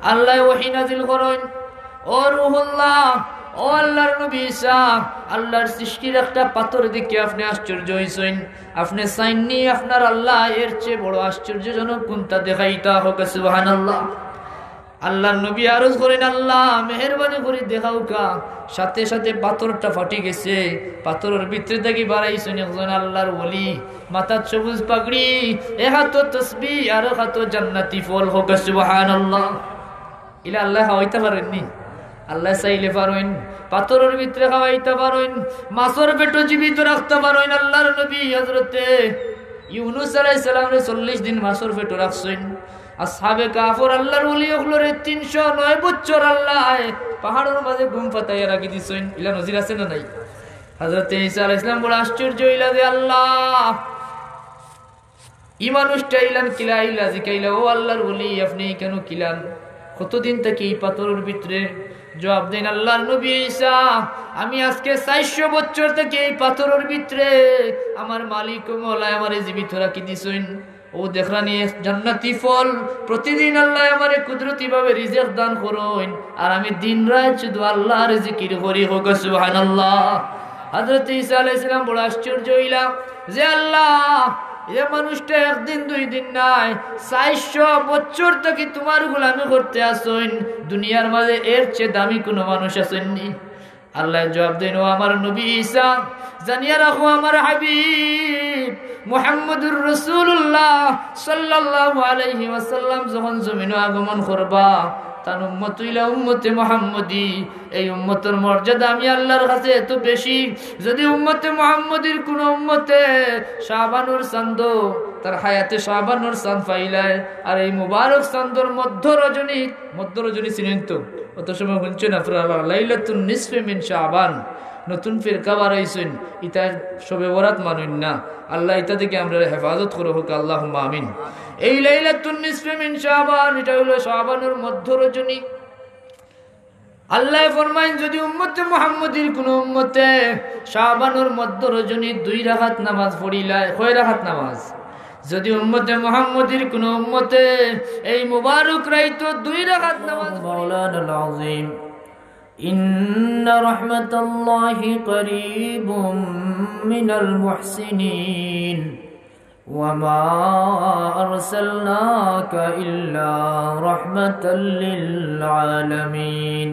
আল্লাহ ওহী নাযিল করেন, ও রূহুল্লাহ, ও আল্লাহর নবী ঈসা, আল্লাহর সৃষ্টির একটা পাথর দেখে আপনি আশ্চর্য হইছেন, আপনি চাইননি আপনার আল্লাহ এর চেয়ে বড় আশ্চর্যজনক কোনটা দেখাইতা হোক। সুবহানাল্লাহ। আল্লাহর নবী আরজ করেন, আল্লাহ মেহেরবানি করে দেখাও কা। সাথে সাথে পাথরটা ফাটি গেছে, পাথরের ভিতরে থেকে বাড়াইছেন একজন আল্লাহর ওলি, মাথার সবুজ পাগড়ি, এ হাত তসবিহ আর হাত জান্নাতি ফল হোক। সুবহানাল্লাহ। ইলা আল্লাহ হইতে পারেননি? আল্লাহ চাইলে পারেন, পাথরের ভিতরে খাওয়াইতে পারেন, মাছের পেটে জীবিত রাখতে পারেন। আল্লাহর নবী হযরতে ইউনূস আলাইহিস সালামরে 40 দিন মাছের পেটে রাখছেন। আসহাবে কাফর আল্লাহর ওলি হলরে 309 বছর আল্লাহ পাহাড়ের মাঝে ঘুম পাতাইয়া রাখি দিছেন। ইলা নজির আছে না নাই? হযরতে ঈসা আলাইহিস সালাম বড় আশ্চর্য হইলা যে আল্লাহ ই মানুষটা ইলান কিলা, ইলা জিকাইলা, ও আল্লাহর ওলি আপনি কেন কিলান, কতদিন থেকে এই পাথরের ভিতরে? জবাব দেন আল্লাহর নবী ঈসা, আমি আজকে 400 বছর থেকে এই পাথরের ভিতরে আমার মালিক ও মওলা আমারে জীবিত রাখি দিছেন। ও দেখরানি জান্নাতি ফল প্রতিদিন আল্লাহ আমারে কুদরতি ভাবে রিজিক দান করেন, আর আমি দিন রাত শুধু আল্লাহর জিকির করি। হোক সুবহানাল্লাহ। হযরত ঈসা আলাইহিস সালাম বড় আশ্চর্য হইলা যে আল্লাহ এ মানুষটা একদিন দুই দিন নাই, 400 বছর থেকে তোমার গোলামি করতে আসেন, দুনিয়ার মাঝে এর চেয়ে দামি কোনো মানুষ আসেননি। আল্লাহ জবাব দেন, ও আমার নবী ঈসা, জানিয়া রাখো আমার হাবিব মুহাম্মদুর রাসূলুল্লাহ সাল্লাল্লাহু আলাইহি ওয়াসাল্লাম যখন জমিনে আগমন করবা, তার উম্মত হইলা উম্মতে মুহাম্মদী। এই উম্মতের মর্যাদা আমি আল্লাহর কাছে এত বেশি, যদি উম্মতে মুহাম্মদীর কোন উম্মতে শাবানুর চাঁদ তার হায়াতে শাবানুর চাঁদ পাইলায়, আর এই মুবারক চাঁদর মধ্য রজনী চিনেন তো? অত সময় শুনছেন আপনারা লাইলাতুন নিসফে মিন শাবান, নতুন ফিরকা বাড়াইছেন, ইটা শবে বরাত মানুন না। আল্লাহ ইটা থেকে আমরা হেফাজত করে হোক, আল্লাহুম্মা আমিন। এই লাইলাতুন নিসফে মিন শাবান, এটা হলো শাবানের মধ্য রজনী। আল্লাহ ফরমাইন, যদি উম্মতে মুহাম্মদীর কোন উম্মতে শাবানের মধ্য রজনী 2 রাকাত নামাজ পড়িলায়, কয় রাকাত নামাজ? যদি উম্মতে মুহাম্মদীর কোন উম্মতে এই মুবারক রাইতো 2 রাকাত নামাজ, মাওলানাল আযীম إن رحمة الله قريب من المحسنين وما أرسلناك إلا رحمة للعالمين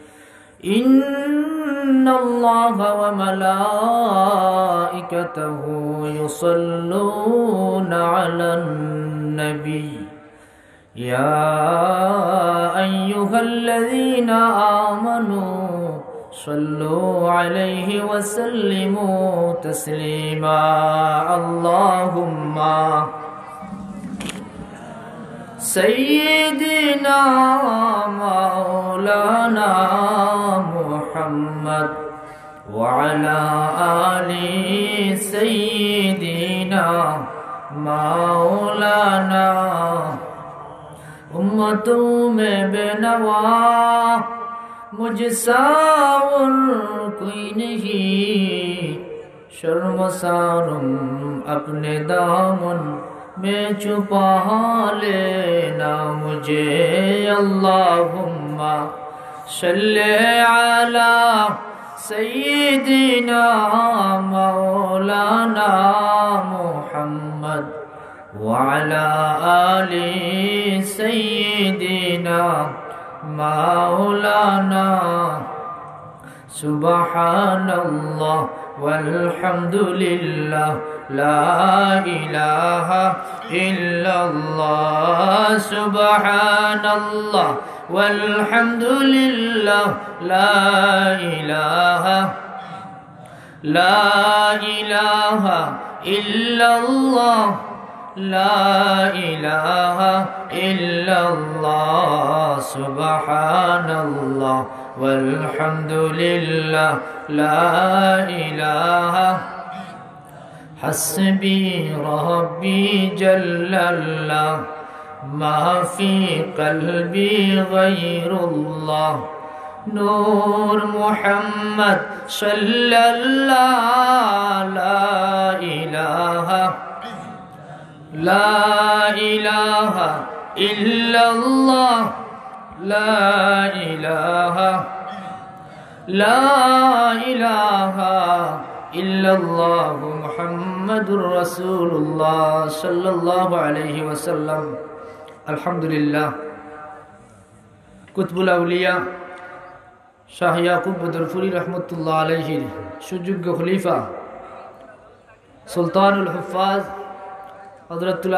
إن الله وملائكته يصلون على النبي يا أيها الذين آمنوا صلوا عليه وسلموا تسليما اللهم سيدنا مولانا محمد وعلى آل سيدنا مولانا उम्मतों में बेनवा मुझसा और कोई नहीं, शर्मसारम अपने दामन में छुपा लेना मुझे। अल्लाहुम्मा सल्ले अला सय्यिदिना मौलाना मुहम्मद وعلى آل سيدنا مولانا سبحان الله والحمد لله لا إله إلا الله سبحان الله والحمد لله لا إله إلا الله لا إله إلا الله سبحان الله والحمد لله لا إله حسبي ربي جل الله ما في قلبي غير الله نور محمد صلى الله لا إله لا إله إلا الله লা ইলাহা লা ইলাহা ইল্লাল্লাহু মুহাম্মাদুর রাসূলুল্লাহ সাল্লাল্লাহু আলাইহি ওয়াসাল্লাম। আলহামদুলিল্লাহ। কুতবুল আউলিয়া শাহ ইয়াকুব বদরপুরি রহমতুল্লাহ আলাইহির সুযোগ্য খলিফা সুলতানুল হুফাজ হযরতুল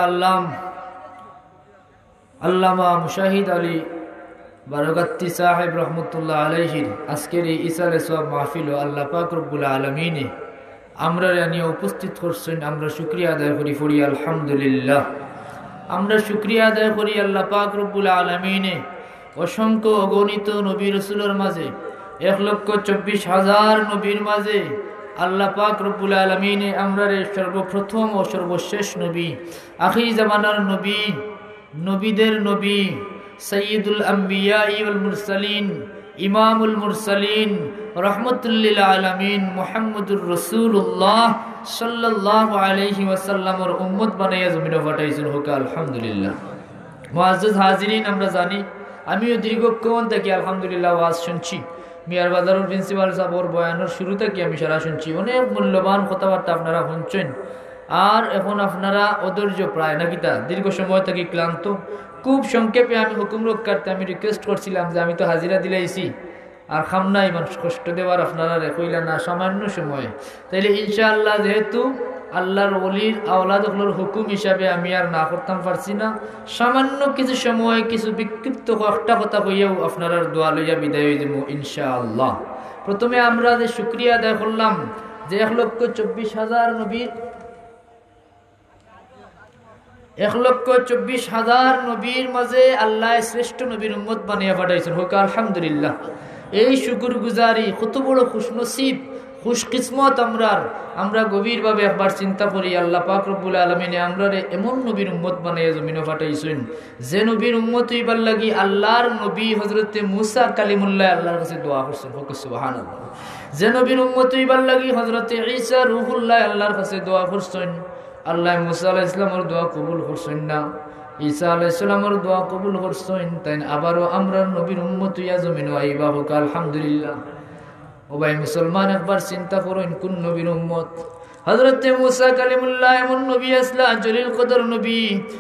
আল্লামা মুশাহিদ আলী বারগাত্তি সাহেব রহমতুল্লাহ আলাইহির আজকের এই ইসালে সব মাহফিল ও আল্লাহ পাক রব্বুল আলামিনে আমরা নিয়ে উপস্থিত করছেন। আমরা শুকরিয়া আদায় করি পড়ি আলহামদুলিল্লাহ। আমরা শুকরিয়া আদায় করি আল্লাহ পাক রব্বুল আলামিনে অসংখ্য অগণিত নবী রাসূলের মাঝে 1,24,000 নবীর মাঝে আল্লাহ পাক রব্বুল আলামিনে আমরা সর্বপ্রথম ও সর্বশেষ নবী, আখির জামানার নবী, নবীদের নবী, সাইয়্যিদুল আম্বিয়া ওয়াল মুরসালিন, ইমামুল মুরসালিন, রাহমাতুল লিল আলামিন মুহাম্মদুর রাসূলুল্লাহ সাল্লাল্লাহু আলাইহি ওয়াসাল্লামের উম্মত বানাইয়া জমিনে পাঠাইছেন। হোক আলহামদুলিল্লাহ। মুআজ্জাজ হাজিরিন, আমরা জানি আমিও দীর্ঘক্ষণ থেকে আলহামদুলিল্লাহ ওয়াজ শুনছি। মিয়ার বাজারের প্রিন্সিপাল সাহেবের বয়ানের শুরু থেকে আমি সারা শুনছি। অনেক মূল্যবান কথাবার্তা আপনারা শুনছেন। আর এখন আপনারা অধৈর্য প্রায় নাকি তা দীর্ঘ সময় থেকে ক্লান্ত। খুব সংক্ষেপে আমি হুকুম রক্ষার্থে আমি রিকোয়েস্ট করছিলাম যে আমি তো হাজিরা দিলাইছি আর খাম নাই মানুষ কষ্ট দেওয়ার আপনারা রেখইলা না সামান্য সময়ে, তাইলে ইনশাআল্লাহ যেহেতু আল্লাহর ওলির আওলাদগুলোর হুকুম হিসাবে আমি আর না করতাম পারছি না, সামান্য কিছু সময় কিছু বিক্ষিপ্ত একটা কথা কইয়াও আপনারা দোয়া লইয়া বিদায় হয়ে যাবো ইনশাআল্লাহ। প্রথমে আমরা যে শুকরিয়া আদায় করলাম যে 1,24,000 নবীর 1,24,000 নবীর মাঝে আল্লাহ শ্রেষ্ঠ নবীর উম্মত বানিয়ে পাঠাইছেন। হোক আলহামদুলিল্লাহ। এই শুকর গুজারি কত বড় খুশনসিব খুশকিসমত আমরা গভীরভাবে একবার চিন্তা করি। আল্লাহ পাক রব্বুল আলামিনে আমরা এমন নবীর উম্মত বানিয়ে জমিনে পাঠাইছেন যে নবীর উম্মত হইবার লাগি আল্লাহর নবী হযরতে মূসা কালিমুল্লাহ আল্লাহর কাছে দোয়া করছেন। হোক সুবহানাল্লাহ। যে নবীর উম্মত হইবার লাগি হযরতে ঈসা রূহুল্লাহ আল্লাহর কাছে দোয়া করছেন। আল্লাহ মূসা আলাইহিস সালামের দোয়া কবুল করছেন না, ঈসা আলাইহিস সালামের দোয়া কবুল করছেন, তাই আবারও আমরা নবীর উম্মত হইয়া জমিনে আইবা। হোক আলহামদুলিল্লাহ। ও ভাই মুসলমান, একবার চিন্তা করেন কোন নবীর উম্মত। হযরতে মূসা কালিমুল্লাহ এমন নবী আসলা জলিল কদর নবী,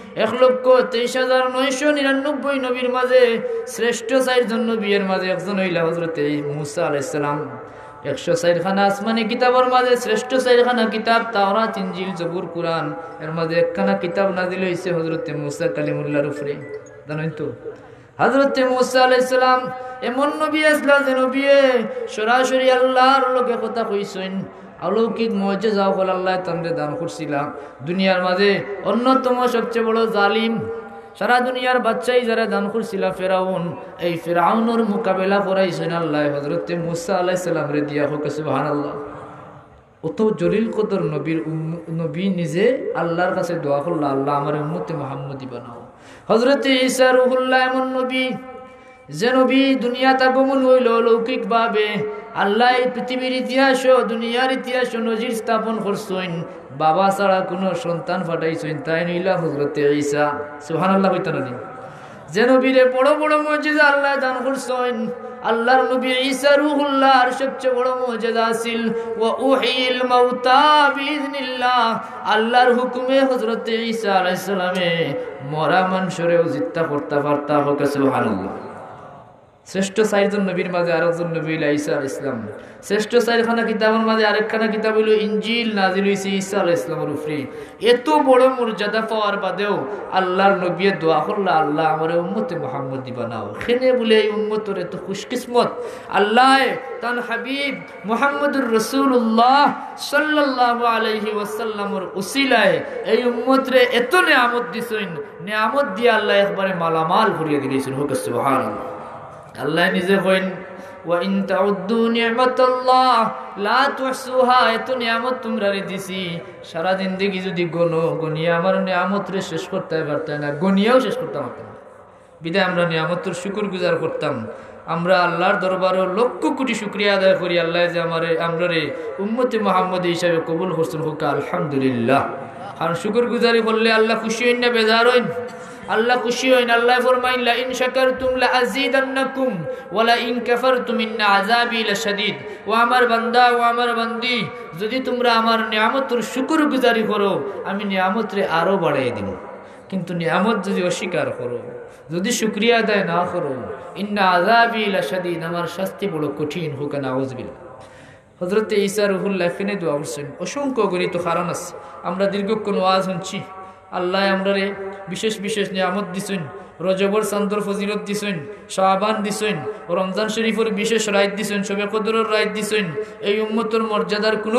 1,23,999 নবীর মাঝে শ্রেষ্ঠ 4 জন নবীর মাঝে একজন হইলা হযরতে মূসা আলাইহিস সালাম। 104 খানা আসমানি কিতাবের মাঝে শ্রেষ্ঠ 4 খানা কিতাব তাওরাত, ইনজিল, জবুর, কুরআন, এর মাঝে একখানা কিতাব নাজিল হইছে হযরতে মূসা কালিমুল্লাহর উপরে। জানেন তো হযরতে মূসা আলাইহিস সালাম এমন নবী আসলা যে নবী সরাসরি আল্লাহর লগে কথা কইছেন। অলৌকিক মুজিজা হল আল্লাহ তামরে দান করছিলাম। দুনিয়ার মাঝে অন্যতম সবচেয়ে বড় জালিম সারা দুনিয়ার বাচ্চাই যারা দান করছিল ফেরাউন, এই ফেরাউনের মোকাবেলা করাইছেন আল্লাহ হযরতে মূসা আলাইহিস সালাম রে দিয়া। হোক সুবহানাল্লাহ। অত জলিল কদর নবী নিজে আল্লাহর কাছে দোয়া করল, আল্লাহ আমার উম্মতে মুহাম্মদী বানাও। হযরতে ঈসা রূহুল্লাহ এমন নবী যে নবী দুনিয়াতে আগমন হইল লৌকিক ভাবে। আল্লাহ এই পৃথিবীর ইতিহাস ও দুনিয়ার ইতিহাস নজির স্থাপন করছেন। বাবা ছাড়া কোনো সন্তান ফাটাইছেন, তাই নিলা হযরতে ঈসা। সুবহানাল্লাহ। হইতানি যে নবীরে বড় বড় মুজিজা আল্লাহ দান করছেন। আল্লাহর নবী ঈসা রূহুল্লাহর সবচেয়ে বড় মুজিজা ছিল ওয়া উহিল মাউতা বিইذনিল্লাহ। আল্লাহর হুকুমে হযরতে ঈসা আলাইহিস সালামে মরা মানুষেরও জিন্দা করতে পারতা। হোক সুবহানাল্লাহ। শ্রেষ্ঠ 4 জন নবীর মাঝে আরেকজন নবী হইল ঈসা আলাইহিস সালাম। শ্রেষ্ঠ 4 খানা কিতাবের মাঝে আরেকখানা কিতাব হইল ইনজিল, নাজিল হইছে ঈসা আলাইহিস সালামের উপরে। এত বড় মর্যাদা পাওয়ার বাদেও আল্লাহর নবী দোয়া করল, আল্লাহ আমার উম্মতে মুহাম্মদী বানাও। খেনে বলে এই উম্মতের এত খুশকিসমত আল্লাহ তার হাবিব মুহাম্মদুর রাসূলুল্লাহ সাল্লাল্লাহু আলাইহি ওয়াসাল্লামের উসিলায় এই উম্মতরে এত নিয়ামত দিছেন। নিয়ামত দিয়ে আল্লাহ একবারে মালামাল করিয়ে দিয়েছেন। হোক সুবহানাল্লাহ। আল্লাহ নিজে কইন ওয়া ইন তাউদ্দু নি'মাতাল্লাহ লা তুহসুহা। এত নিয়ামত তোমরা রে দিছি, সারা জিন্দেগি যদি গনিয়া আমার নিয়ামত রে শেষ করতে পারতে না, গনিয়াও শেষ করতে পারতাম না। বিদায় আমরা নিয়ামতের শুকর গুজার করতাম। আমরা আল্লাহর দরবারে লক্ষ কোটি শুকরিয়া আদায় করি আল্লাহ যে আমরা রে উম্মতে মুহাম্মদী হিসাবে কবুল করছেন। হোক আলহামদুলিল্লাহ। আর শুকর গুজারি করলে আল্লাহ খুশি হইন না বেজার হইন? আল্লাহ খুশি হইন। আল্লাহ ফরমাইন লা ইন শাকারতুম লা আযীদান্নাকুম ওয়া লা ইন কাফারতুম ইন্না আযাবি লাশাদীদ। ও আমার বান্দা, ও আমার বান্দি, যদি তোমরা আমার নিয়ামতের শুকরগুজারি করো আমি নিয়ামতরে আরো বাড়াই দিব, কিন্তু নিয়ামত যদি অস্বীকার করো, যদি শুকরিয়া আদায় না করো, ইন্না আযাবি লাশাদীদ, আমার শাস্তি বড় কঠিন হোক। নাউযুবিল্লাহ। হযরত ঈসা রূহুল্লাহ এখানে দোয়া করছেন। অসংখ্য গণিত কারণ আছে। আমরা দীর্ঘক্ষণ ওয়াজ শুনছি। আল্লাহ আমরারে বিশেষ বিশেষ নিয়ামত দিছেন। রজবর চান্দর ফজিলত দিছেন, শাবান দিছেন, রমজান শরীফের বিশেষ রাত দিছেন, শবে কদরের রাত দিছেন। এই উম্মতের মর্যাদার কোনো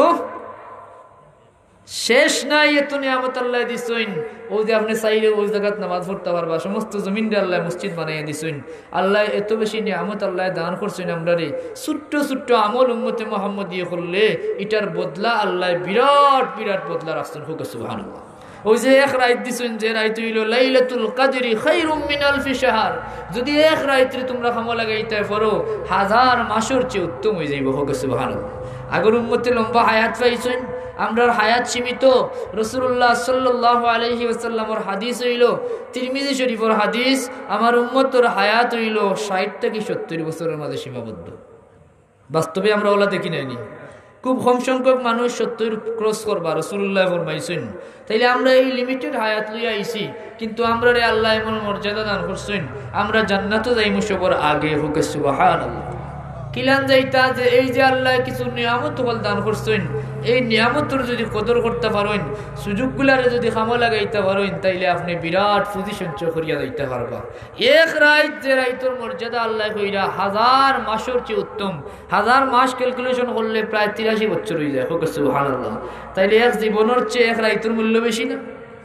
শেষ নাই। এত নিয়ামত আল্লাহ দিছেন। ও যে আপনি চাইলে ওই জায়গাত নামাজ পড়তে পারবা, সমস্ত জমিন দিয়ে আল্লাহ মসজিদ বানাইয়া দিছেন। আল্লাহ এত বেশি নিয়ামত আল্লাহ দান করছেন আমরারে। ছোট্ট ছোট্ট আমল উম্মতে মুহাম্মদ দিয়ে করলে এটার বদলা আল্লাহ বিরাট বিরাট বদলা রাখছেন। হোক সুবহানাল্লাহ। ওই যে এক রাত দিছেন, যে রাত হইল লাইলাতুল কদরি খায়রুম মিন আলফি শাহর। যদি এক রাত্রে তোমরা খামো লাগাইতে পারো 1000 মাসের চেয়ে উত্তম হয়ে যাইব। হোক সুবহানাল্লাহ। আগের উম্মতে লম্বা হায়াত পাইছেন, আমরার হায়াত সীমিত। রাসূলুল্লাহ সাল্লাল্লাহু আলাইহি ওয়াসাল্লামের হাদিস হইল, তিরমিজি শরীফের হাদিস, আমার উম্মতের হায়াত হইল 60 থেকে 70 বছরের মাঝে সীমাবদ্ধ। বাস্তবে আমরা ওলা দেখি নাইনি। খুব কম সংখ্যক মানুষ 70 ক্রস করবা রাসূলুল্লাহ ফরমাইছেন। তাইলে আমরা এই লিমিটেড হায়াত লইয়া আইছি, কিন্তু আমরা রে আল্লাহ এমন মর্যাদা দান করছেন, আমরা জান্নাতে যাইমু সবার আগে। হোক সুবহানাল্লাহ। কিলান যাইতা যে এই যে আল্লাহ কিছু নিয়ামত বল দান করছেন, এই নিয়ামতের যদি কদর করতে পারেন, সুযোগগুলারে যদি কামে লাগাইতে পারেন, তাইলে আপনি বিরাট পুঁজি সঞ্চয় করিয়া যাইতে পারবা। এক রাত যে রাইতর মর্যাদা আল্লাহ কইরা 1000 মাসের চেয়ে উত্তম। 1000 মাস ক্যালকুলেশন করলে প্রায় 83 বছর হয়ে যায়। হোক সুবহানাল্লাহ। তাইলে এক জীবনের চেয়ে এক রাইতর মূল্য বেশি না?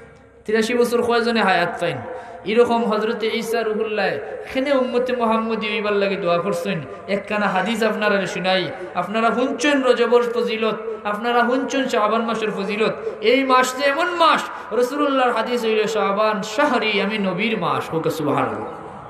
83 বছর কয়জনে হায়াত পাইন? এরকম হযরতে ঈসা রূহুল্লাহ এখানে উম্মতে মুহাম্মদী হইবার লাগি দোয়া করছেন। একখানা হাদিস আপনারা শুনাই। আপনারা শুনছেন রজবর ফজিলত, আপনারা শুনছেন শাবান মাসের ফজিলত। এই মাস যে এমন মাস, রাসূলুল্লাহর হাদিস হইল শাবান শাহরি, আমি নবীর মাস। হোক সুবহানাল্লাহ।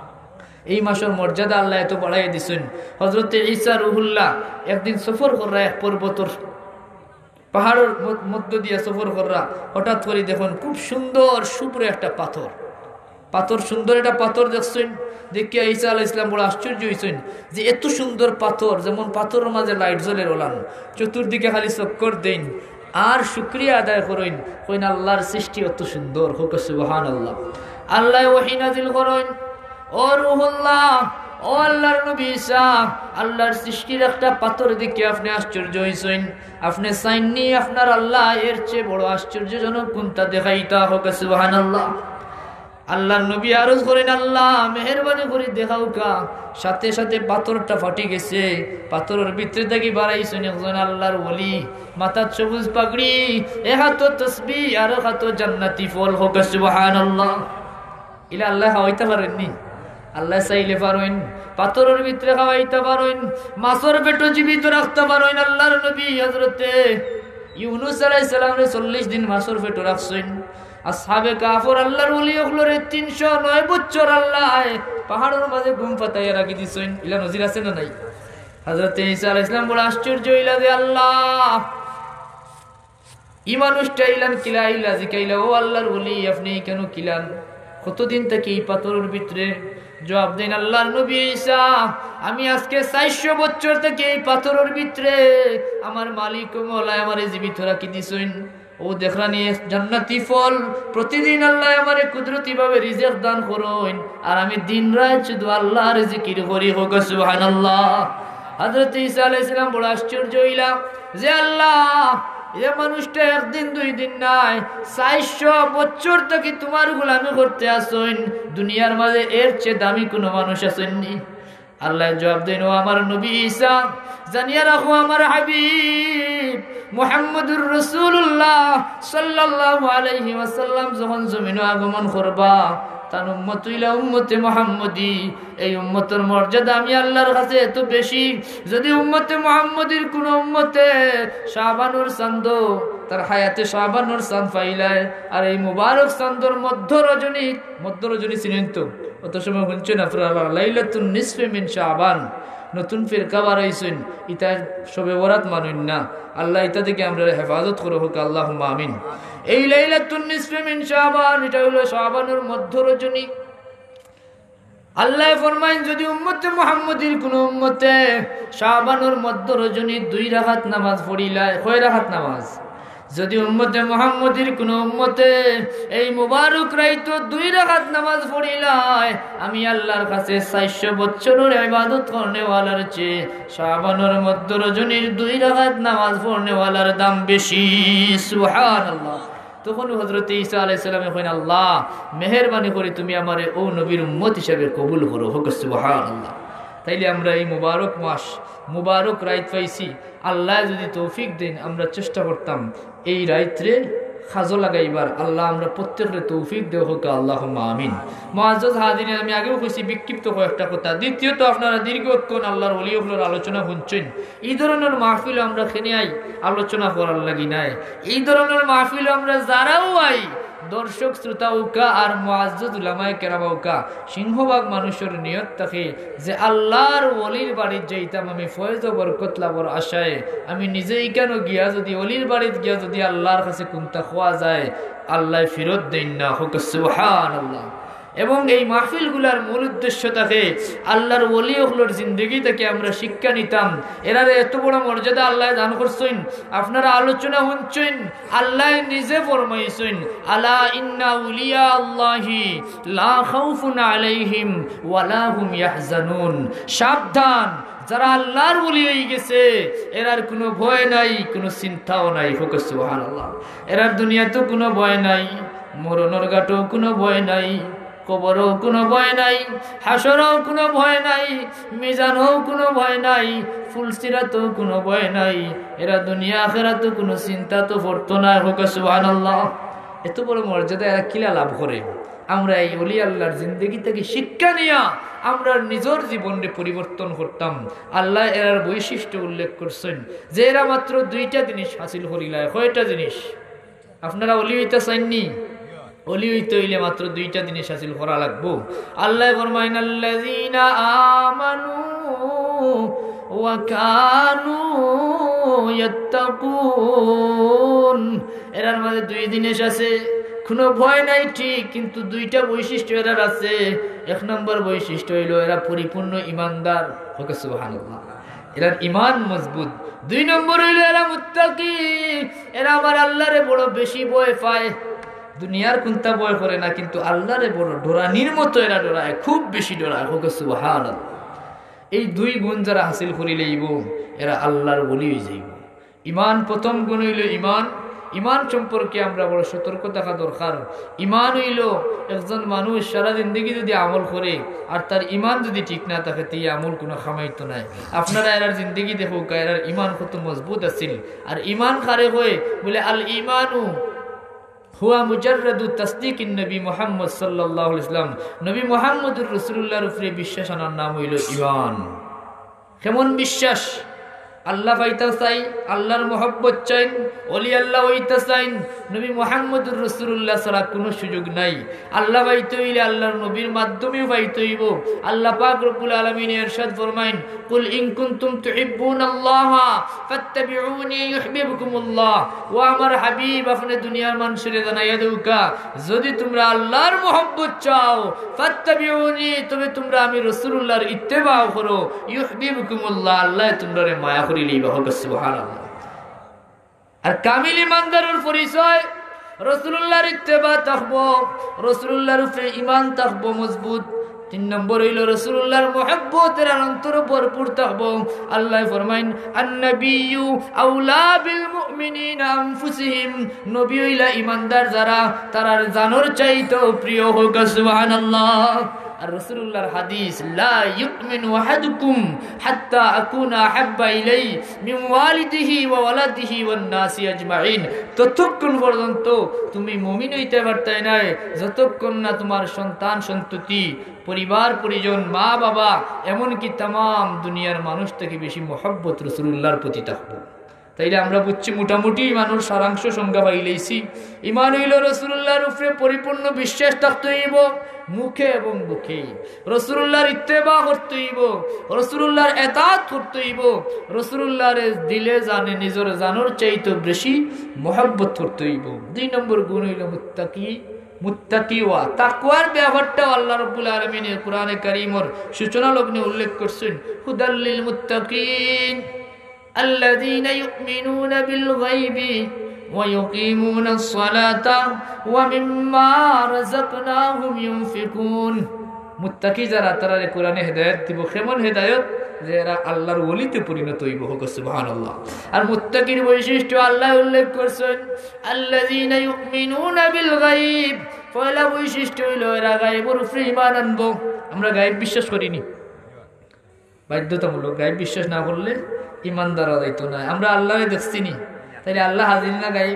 এই মাসের মর্যাদা আল্লাহ এত বাড়াইয়া দিছেন। হযরতে ঈসা রূহুল্লাহ একদিন সফর করা, এক পর্বতর পাহাড়ের মধ্য দিয়ে সফর করা, হঠাৎ করে দেখুন খুব সুন্দর শুভ্র একটা পাথর। পাথর সুন্দর একটা পাথর দেখছেন, দেখিয়া ঈসা আলাইহিস সালাম বড় আশ্চর্য হইছেন যে এত সুন্দর পাথর, যেমন পাথরের মাঝে লাইট জ্বলে ওলান, চতুর্দিকে খালি চক্কর দেন আর শুকরিয়া আদায় করেন, কইন আল্লাহর সৃষ্টি অত সুন্দর। হোক সুবহানাল্লাহ। আল্লাহ ওহী নাযিল করেন, ও রূহুল্লাহ, ও আল্লাহর নবী ঈসা, আল্লাহর সৃষ্টির একটা পাথর দেখে আপনি আশ্চর্য হইছেন। আপনি চাইননি আপনার আল্লাহ এর চেয়ে বড় আশ্চর্যজনক কোনটা দেখাইতা। হোক সুবহানাল্লাহ। আল্লাহর নবী আরজ করেন, আল্লাহ মেহেরবানি করে দেখাও কা। সাথে সাথে পাথরটা ফাটি গেছে। পাথরের ভিতরে থেকে বাড়াইছেন একজন আল্লাহর ওলি, মাথার সবুজ পাগড়ি, এক হাতে তাসবিহ আর এক হাতে জান্নাতি ফল। হোক সুবহানাল্লাহ। ইলা আল্লাহ খাওয়াইতে পারেননি? আল্লাহ চাইলে পারেন। পাথরের ভিতরে খাওয়াইতে পারেন, মাছের পেটে জীবিত রাখতে পারেন। আল্লাহর নবী হযরতে ইউনূস আলাইহিস সালামরে 40 দিন মাছের পেটে রাখছেন। আসহাবে কাফর আল্লাহর ওলি হলরে 309 বছর আল্লাহ পাহাড়ের মাঝে ঘুম পাতাইয়া রাখি দিছেন। ইলা নজির আছে না নাই? হযরতে ঈসা আলাইহিস সালাম বড় আশ্চর্য হইলা যে আল্লাহ ই মানুষটা ইলান কিলা, ইলা জিকাইলা, ও আল্লাহর ওলি আপনি কেন কিলান? কতদিন থেকে এই পাথরের ভিতরে? জবাব দেন আল্লাহর নবী ঈসা, আমি আজকে 400 বছর থেকে এই পাথরের ভিতরে আমার মালিক ও মওলা আমারে জীবিত রাখি দিছেন। ও দেখরানি জান্নাতি ফল প্রতিদিন আল্লাহ আমারে কুদরতি ভাবে রিজিক দান করেন, আর আমি দিন রাত শুধু আল্লাহর জিকির করি। হোক সুবহানাল্লাহ। হযরত ঈসা আলাইহিস সালাম বড় আশ্চর্য হইলা যে আল্লাহ এ মানুষটা একদিন দুই দিন নাই, 400 বছর থেকে তোমার গোলামি করতে আসেন, দুনিয়ার মাঝে এর চেয়ে দামি কোনো মানুষ আসেননি। আল্লাহ জবাব দেন, ও আমার নবী ঈসা, জানিয়া রাখো আমার হাবিব মুহাম্মদুর রাসূলুল্লাহ সাল্লাল্লাহু আলাইহি ওয়াসাল্লাম যখন জমিনে আগমন করবা, তার উম্মত হইলা উম্মতে মুহাম্মদী। এই উম্মতের মর্যাদা আমি আল্লাহর কাছে এত বেশি, যদি উম্মতে মুহাম্মদীর কোন উম্মতে শাবানুর চাঁদ তার হায়াতে শাবানুর চাঁদ পাইলায়, আর এই মুবারক চাঁদর মধ্য রজনী ছিলেন তো অত সময় শুনছেন আপনারা লাইলাতুন নিসফি মিন শাবান, নতুন ফিরকা বাড়াইছেন, ইটা শবে বরাত মানুন না। আল্লাহ ইটা থেকে আমরা হেফাজত করো। হোক আল্লাহুম্মা আমিন। এই লাইলাতুন নিসফে মিন শাবান, এটা হলো শাবানের মধ্য রজনী। আল্লাহ ফরমাইন যদি উম্মতে মুহাম্মদীর কোন উম্মতে শাবানের মধ্য রজনী 2 রাকাত নামাজ পড়িলায়, কয় রাকাত নামাজ? যদি উম্মতে মুহাম্মদীর কোন উম্মতে এই মুবারক রাইতো 2 রাকাত নামাজ পড়িলায়, আমি আল্লাহর কাছে 400 বছরের ইবাদত করনেওয়ালার চেয়ে শাবানের মধ্য রজনীর 2 রাকাত নামাজ পড়নেওয়ালার দাম বেশি। সুবহানাল্লাহ। তখন হযরত ঈসা আলাইহিস সালাম কইন, আল্লাহ মেহেরবানি করে তুমি আমারে ও নবীর উম্মত হিসেবে কবুল করো। হোক সুবহানাল্লাহ। তাইলে আমরা এই মুবারক মাস, মুবারক রাত পাইছি। আল্লাহ যদি তৌফিক দেন, আমরা চেষ্টা করতাম এই রাত্রে খাজো লাগাইবার। আল্লাহ আমরা প্রত্যেকের তৌফিক দেও হোক, আল্লাহুম্মা আমিন। মুআজ্জাজ হাজিরিন, আমি আগেও কইছি বিক্ষিপ্ত কয়েকটা কথা। দ্বিতীয়ত, আপনারা দীর্ঘক্ষণ আল্লাহর ওলিগুলোর আলোচনা শুনছেন। এই ধরনের মাহফিল আমরা খেনে আই আলোচনা করার লাগি নাই। এই ধরনের মাহফিল আমরা যারাও আই, দর্শক শ্রোতা উকা আর মুআজ্জাজ উলামায়ে কেরাম উকা, সিংহভাগ মানুষের নিয়ত থাকে যে আল্লাহর ওলির বাড়িতে যাইতাম আমি ফয়েজ ও বরকত লাভের আশায়। আমি নিজেই কেন গিয়া যদি ওলির বাড়িতে গিয়া যদি আল্লাহর কাছে কোনটা খোয়া যায়, আল্লাহ ফেরত দেন না। হোক সুবহানাল্লাহ। এবং এই মাহফিলগুলার মূল উদ্দেশ্য থাকে আল্লাহর ওলিগুলোর জিন্দগি থেকে আমরা শিক্ষা নিতাম। এরা এত বড় মর্যাদা আল্লাহ দান করছেন, আপনারা আলোচনা শুনছেন। আল্লাহ নিজে ফরমাইছেন, আলা ইন্না উলিয়া আল্লাহি লা খাউফুন আলাইহিম ওয়ালা হুম ইয়াহজানুন। সাবধান, যারা আল্লাহর ওলি হয়ে গেছে এরার কোনো ভয় নাই, কোনো চিন্তাও নাই। হোক সুবহানাল্লাহ। এরার দুনিয়াতেও কোনো ভয় নাই, মরণের ঘাটেও কোনো ভয় নাই, কবরও কোনো ভয় নাই, হাসরেও কোনো ভয় নাই, মিজানও কোনো ভয় নাই, ফুলসিরাতেও কোনো ভয় নাই। এরা দুনিয়া আখিরাতেও কোনো চিন্তা তো করতো না। হোক সুবহানাল্লাহ। এত বড় মর্যাদা এরা কিলা লাভ করে? আমরা এই ওলি আল্লাহর জিন্দগি থেকে শিক্ষা নিয়া আমরা নিজের জীবনে পরিবর্তন করতাম। আল্লাহ এরার বৈশিষ্ট্য উল্লেখ করছেন যে এরা মাত্র 2টা জিনিস হাসিল করিলায়। কয়টা জিনিস? আপনারা ওলি হইতে চাইননি? ওলি হইতে হইলে মাত্র 2টা জিনিস হাসিল করা লাগবো। আল্লাহ ফরমাইন, আল্লাযীনা আমানু ওয়া কানু ইয়াত্তাকুন। এরার মধ্যে 2 জিনিস আছে। কোনো ভয় নাই ঠিক, কিন্তু 2টা বৈশিষ্ট্য এরার আছে। 1 নম্বর বৈশিষ্ট্য হইল এরা পরিপূর্ণ ইমানদার। হোক সুবহানাল্লাহ। এরার ইমান মজবুত। 2 নম্বর হইল এরা মুত্তাকি। এরা আমার আল্লাহরে বড় বেশি ভয় পায়। দুনিয়ার কোনটা ভয় করে না, কিন্তু আল্লাহরে বড় ডরানির মতো এরা ডরায়, খুব বেশি ডরায়। হোক সুবহানাল্লাহ। এই 2 গুণ যারা হাসিল করিলেইব এরা আল্লাহর ওলি হয়ে যাইব। ইমান, প্রথম গুণ হইল ইমান। ইমান সম্পর্কে আমরা বড় সতর্ক থাকা দরকার। ইমান হইল একজন মানুষ সারা জিন্দগি যদি আমল করে আর তার ইমান যদি ঠিক না থাকে, তে আমল কোনো খামাইত নাই। আপনারা এরার জিন্দগি দেখো, এরার ইমান কত মজবুত আছিল। আর ইমান কারে হয় বলে, আল ইমানু হুয়া মুজাররাদু তাসদীকিন নবী মুহাম্মদ সাল্লাল্লাহু আলাইহি ওয়াসাল্লাম। নবী মুহাম্মদুর রাসূলুল্লাহর উপরে বিশ্বাস আনার নাম হইল ঈমান। কেমন বিশ্বাস? আল্লাহ পাইতে চাই, আল্লাহর মহব্বত চাই, ওলি আল্লাহ হইতে চাই, নবী মুহাম্মদুর রাসূলুল্লাহ ছাড়া কোনো সুযোগ নাই। আল্লাহ পাইতে হইলে আল্লাহর নবীর মাধ্যমেও পাইতে হইব। আল্লাহ পাক রব্বুল আলামিন ইরশাদ ফরমাইন, কুল ইন কুনতুম তুহিব্বুনাল্লাহ ফাত্তাবিউনি ইউহিব্বুকুমুল্লাহ। ও আমার হাবিব, আপনি দুনিয়ার মানুষের জানাইয়া দেউকা, যদি তোমরা আল্লাহর মহব্বত চাও, ফাত্তাবিউনি, তবে তোমরা আমি রাসূলুল্লাহর ইত্তেবা করো, ইউহিব্বুকুমুল্লাহ, আল্লাহ তোমরা মায়া করিলেই বা। হোক সুবহানাল্লাহ। আর কামিল ইমানদারের পরিচয় রাসূলুল্লাহর ইত্তেবা থাকবো, রাসূলুল্লাহর উপরে ঈমান থাকবো মজবুত। 3 নম্বর হইল রাসূলুল্লাহর মুহাব্বতের অন্তর ভরপুর থাকবো। আল্লাহ ফরমাইন, আন-নাবিয়্যু আউলা বিল মুমিনিনা আনফুসিহিম। নবী হইলা ঈমানদার যারা, তারার জানোর চাইতেও প্রিয়। হোক সুবহানাল্লাহ। আর রাসূলুল্লাহর হাদিস, লা ইউমিনু আহাদুকুম হাত্তা আকুনা আহাব্বা ইলাইহি মিন ওয়ালিদিহি ওয়া ওয়ালাদিহি ওয়ান নাসি আজমাইন। ততক্ষণ পর্যন্ত তুমি মুমিন হইতে পারতে না যতক্ষণ না তোমার সন্তান সন্ততি, পরিবার পরিজন, মা বাবা, এমনকি तमाम দুনিয়ার মানুষ থেকে বেশি মহব্বত রাসূলুল্লাহর প্রতি থাকবে। তাইলে আমরা বুঝছি মোটামুটি মানুষ সারাংশ সংজ্ঞা পাইলেইছি। ইমান হইল রাসূলুল্লাহর উপরে পরিপূর্ণ বিশ্বাস থাকতে হইব মুখে এবং বুকে, রাসূলুল্লাহর ইত্তেবা করতে হইব, রাসূলুল্লাহর ইতাআত করতে হইব, রাসূলুল্লাহর দিলে জানে নিজের জানোর চাইতে বেশি মহব্বত করতে হইব। 2 নম্বর গুণ হইল মুত্তাকি ওয়া তাকওয়ার ব্যাপারটা আল্লাহ রাব্বুল আলামিনের কোরআনে কারীমের সূচনা লগ্নে উল্লেখ করেছেন, হুদাল লিল মুত্তাকিন الذين يؤمنون بالغيب ويقيمون الصلاة ومما رزقناهم ينفقون। মুত্তাকি যারা তারা কোরআনে হেদায়েত দিব, কেমন হেদায়েত? যে এরা আল্লাহর ওলিতে পরিণত হইব। সুবহানাল্লাহ। আর মুত্তাকির বৈশিষ্ট্য আল্লাহ উল্লেখ করেছেন, আল্লাযীনা ইউমিনুনা বিল গায়ব। পয়লা বৈশিষ্ট্য হইল এরা গায়বের উপরে ঈমান আনবো। আমরা গায়ব বিশ্বাস করিনি, বাধ্যতামূলক। গায়ব বিশ্বাস না করলে ইমানদার দায়িত্ব নাই। আমরা আল্লাহরে দেখছিনি, তাইলে আল্লাহ হাজির না গায়েব?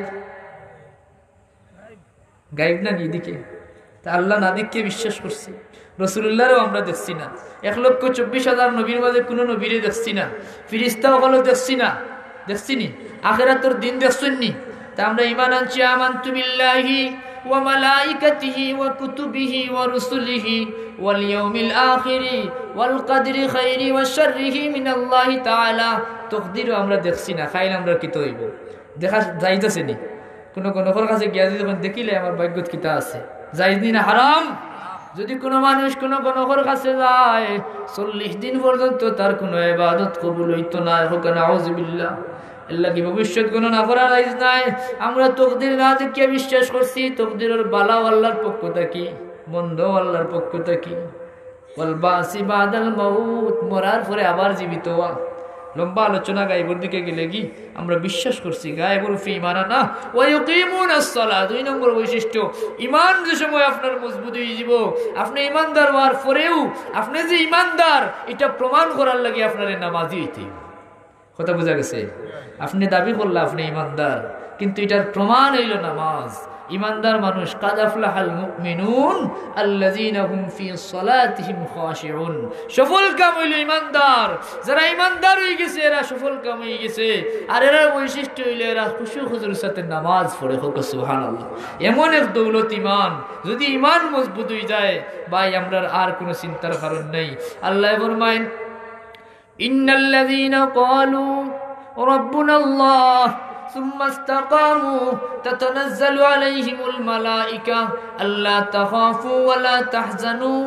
গায়েব না নিদিকে? তা আল্লাহ না দিককে বিশ্বাস করছি। রাসূলুল্লাহরও আমরা দেখছি না। 1,24,000 নবীর মাঝে কোনো নবীরে দেখছি না, ফিরিস্তা হলো দেখছি না, দেখছিনি? আখিরাতের দিন দেখছুননি? তা আমরা ঈমান আনছি আমানতু বিল্লাহি ওয়া মালাইকাতিহি ওয়া কুতুবিহি ওয়া রুসুলিহি ওয়াল ইয়াউমিল আখিরি ওয়াল কদরি খাইরি ওয়া শাররিহি মিনাল্লাহি তাআলা। তকদিরও আমরা দেখছি না, খাইল আমরা কিতো হইব? দেখা যাইতেছে নি? কোনো কাছে গিয়া যদি দেখিলে আমার ভাগ্যত কিতা আছে, যাইনি না হারাম? যদি কোনো মানুষ কোনো কাছে যায় 40 দিন পর্যন্ত তার কোনো ইবাদত কবুল হইতো না, হোক নাউযুবিল্লাহ। আল্লাহ কি ভবিষ্যৎ গণনা করার রাইজ নাই। আমরা তকদির না দেখে বিশ্বাস করছি। তকদিরের বালা আল্লাহর পক্ষ থেকে, মন্দ আল্লাহর পক্ষ থেকে। ওয়াল বাসি বাদাল মাউত, মরার পরে আবার জীবিত হওয়া। লম্বা আলোচনা গায়েবের দিকে গেলে কি আমরা বিশ্বাস করছি গায়েবের উপরে ঈমান আনা। ওয়া ইউকিমুনাস সালাহ, 2 নম্বর বৈশিষ্ট্য। ঈমান যে সময় আপনার মজবুত হয়ে যাব, আপনি ঈমানদার হওয়ার পরেও আপনি যে ঈমানদার এটা প্রমাণ করার লাগে আপনার নামাজি হইতে। কথা বোঝা গেছে? আপনি দাবি করলে আপনি ঈমানদার, কিন্তু এটার প্রমাণ হইল নামাজ। ঈমানদার মানুষ কাদ আফলাহাল মুমিনুন আল্লাযীনা হুম ফি সালাতিহিম খাশিউন। সফল কাম হইল ঈমানদার। যারা ঈমানদার হয়ে গেছে এরা সফল কাম হয়ে গেছে। আর এর বৈশিষ্ট্য হইল এরা খুশু খুজুর সাথে নামাজ পড়ে। হোক সুবহানাল্লাহ। এমন এক দৌলত ঈমান। যদি ঈমান মজবুত হয়ে যায় ভাই, আমরা আর কোনো চিন্তার কারণ নেই। আল্লাহ ফরমায়েন, ইন্নাল্লাযীনা ক্বালু রাব্বুনাল্লাহ ثم استقاموا تتنزل عليهم الملائكة ألا تخافوا ولا تحزنوا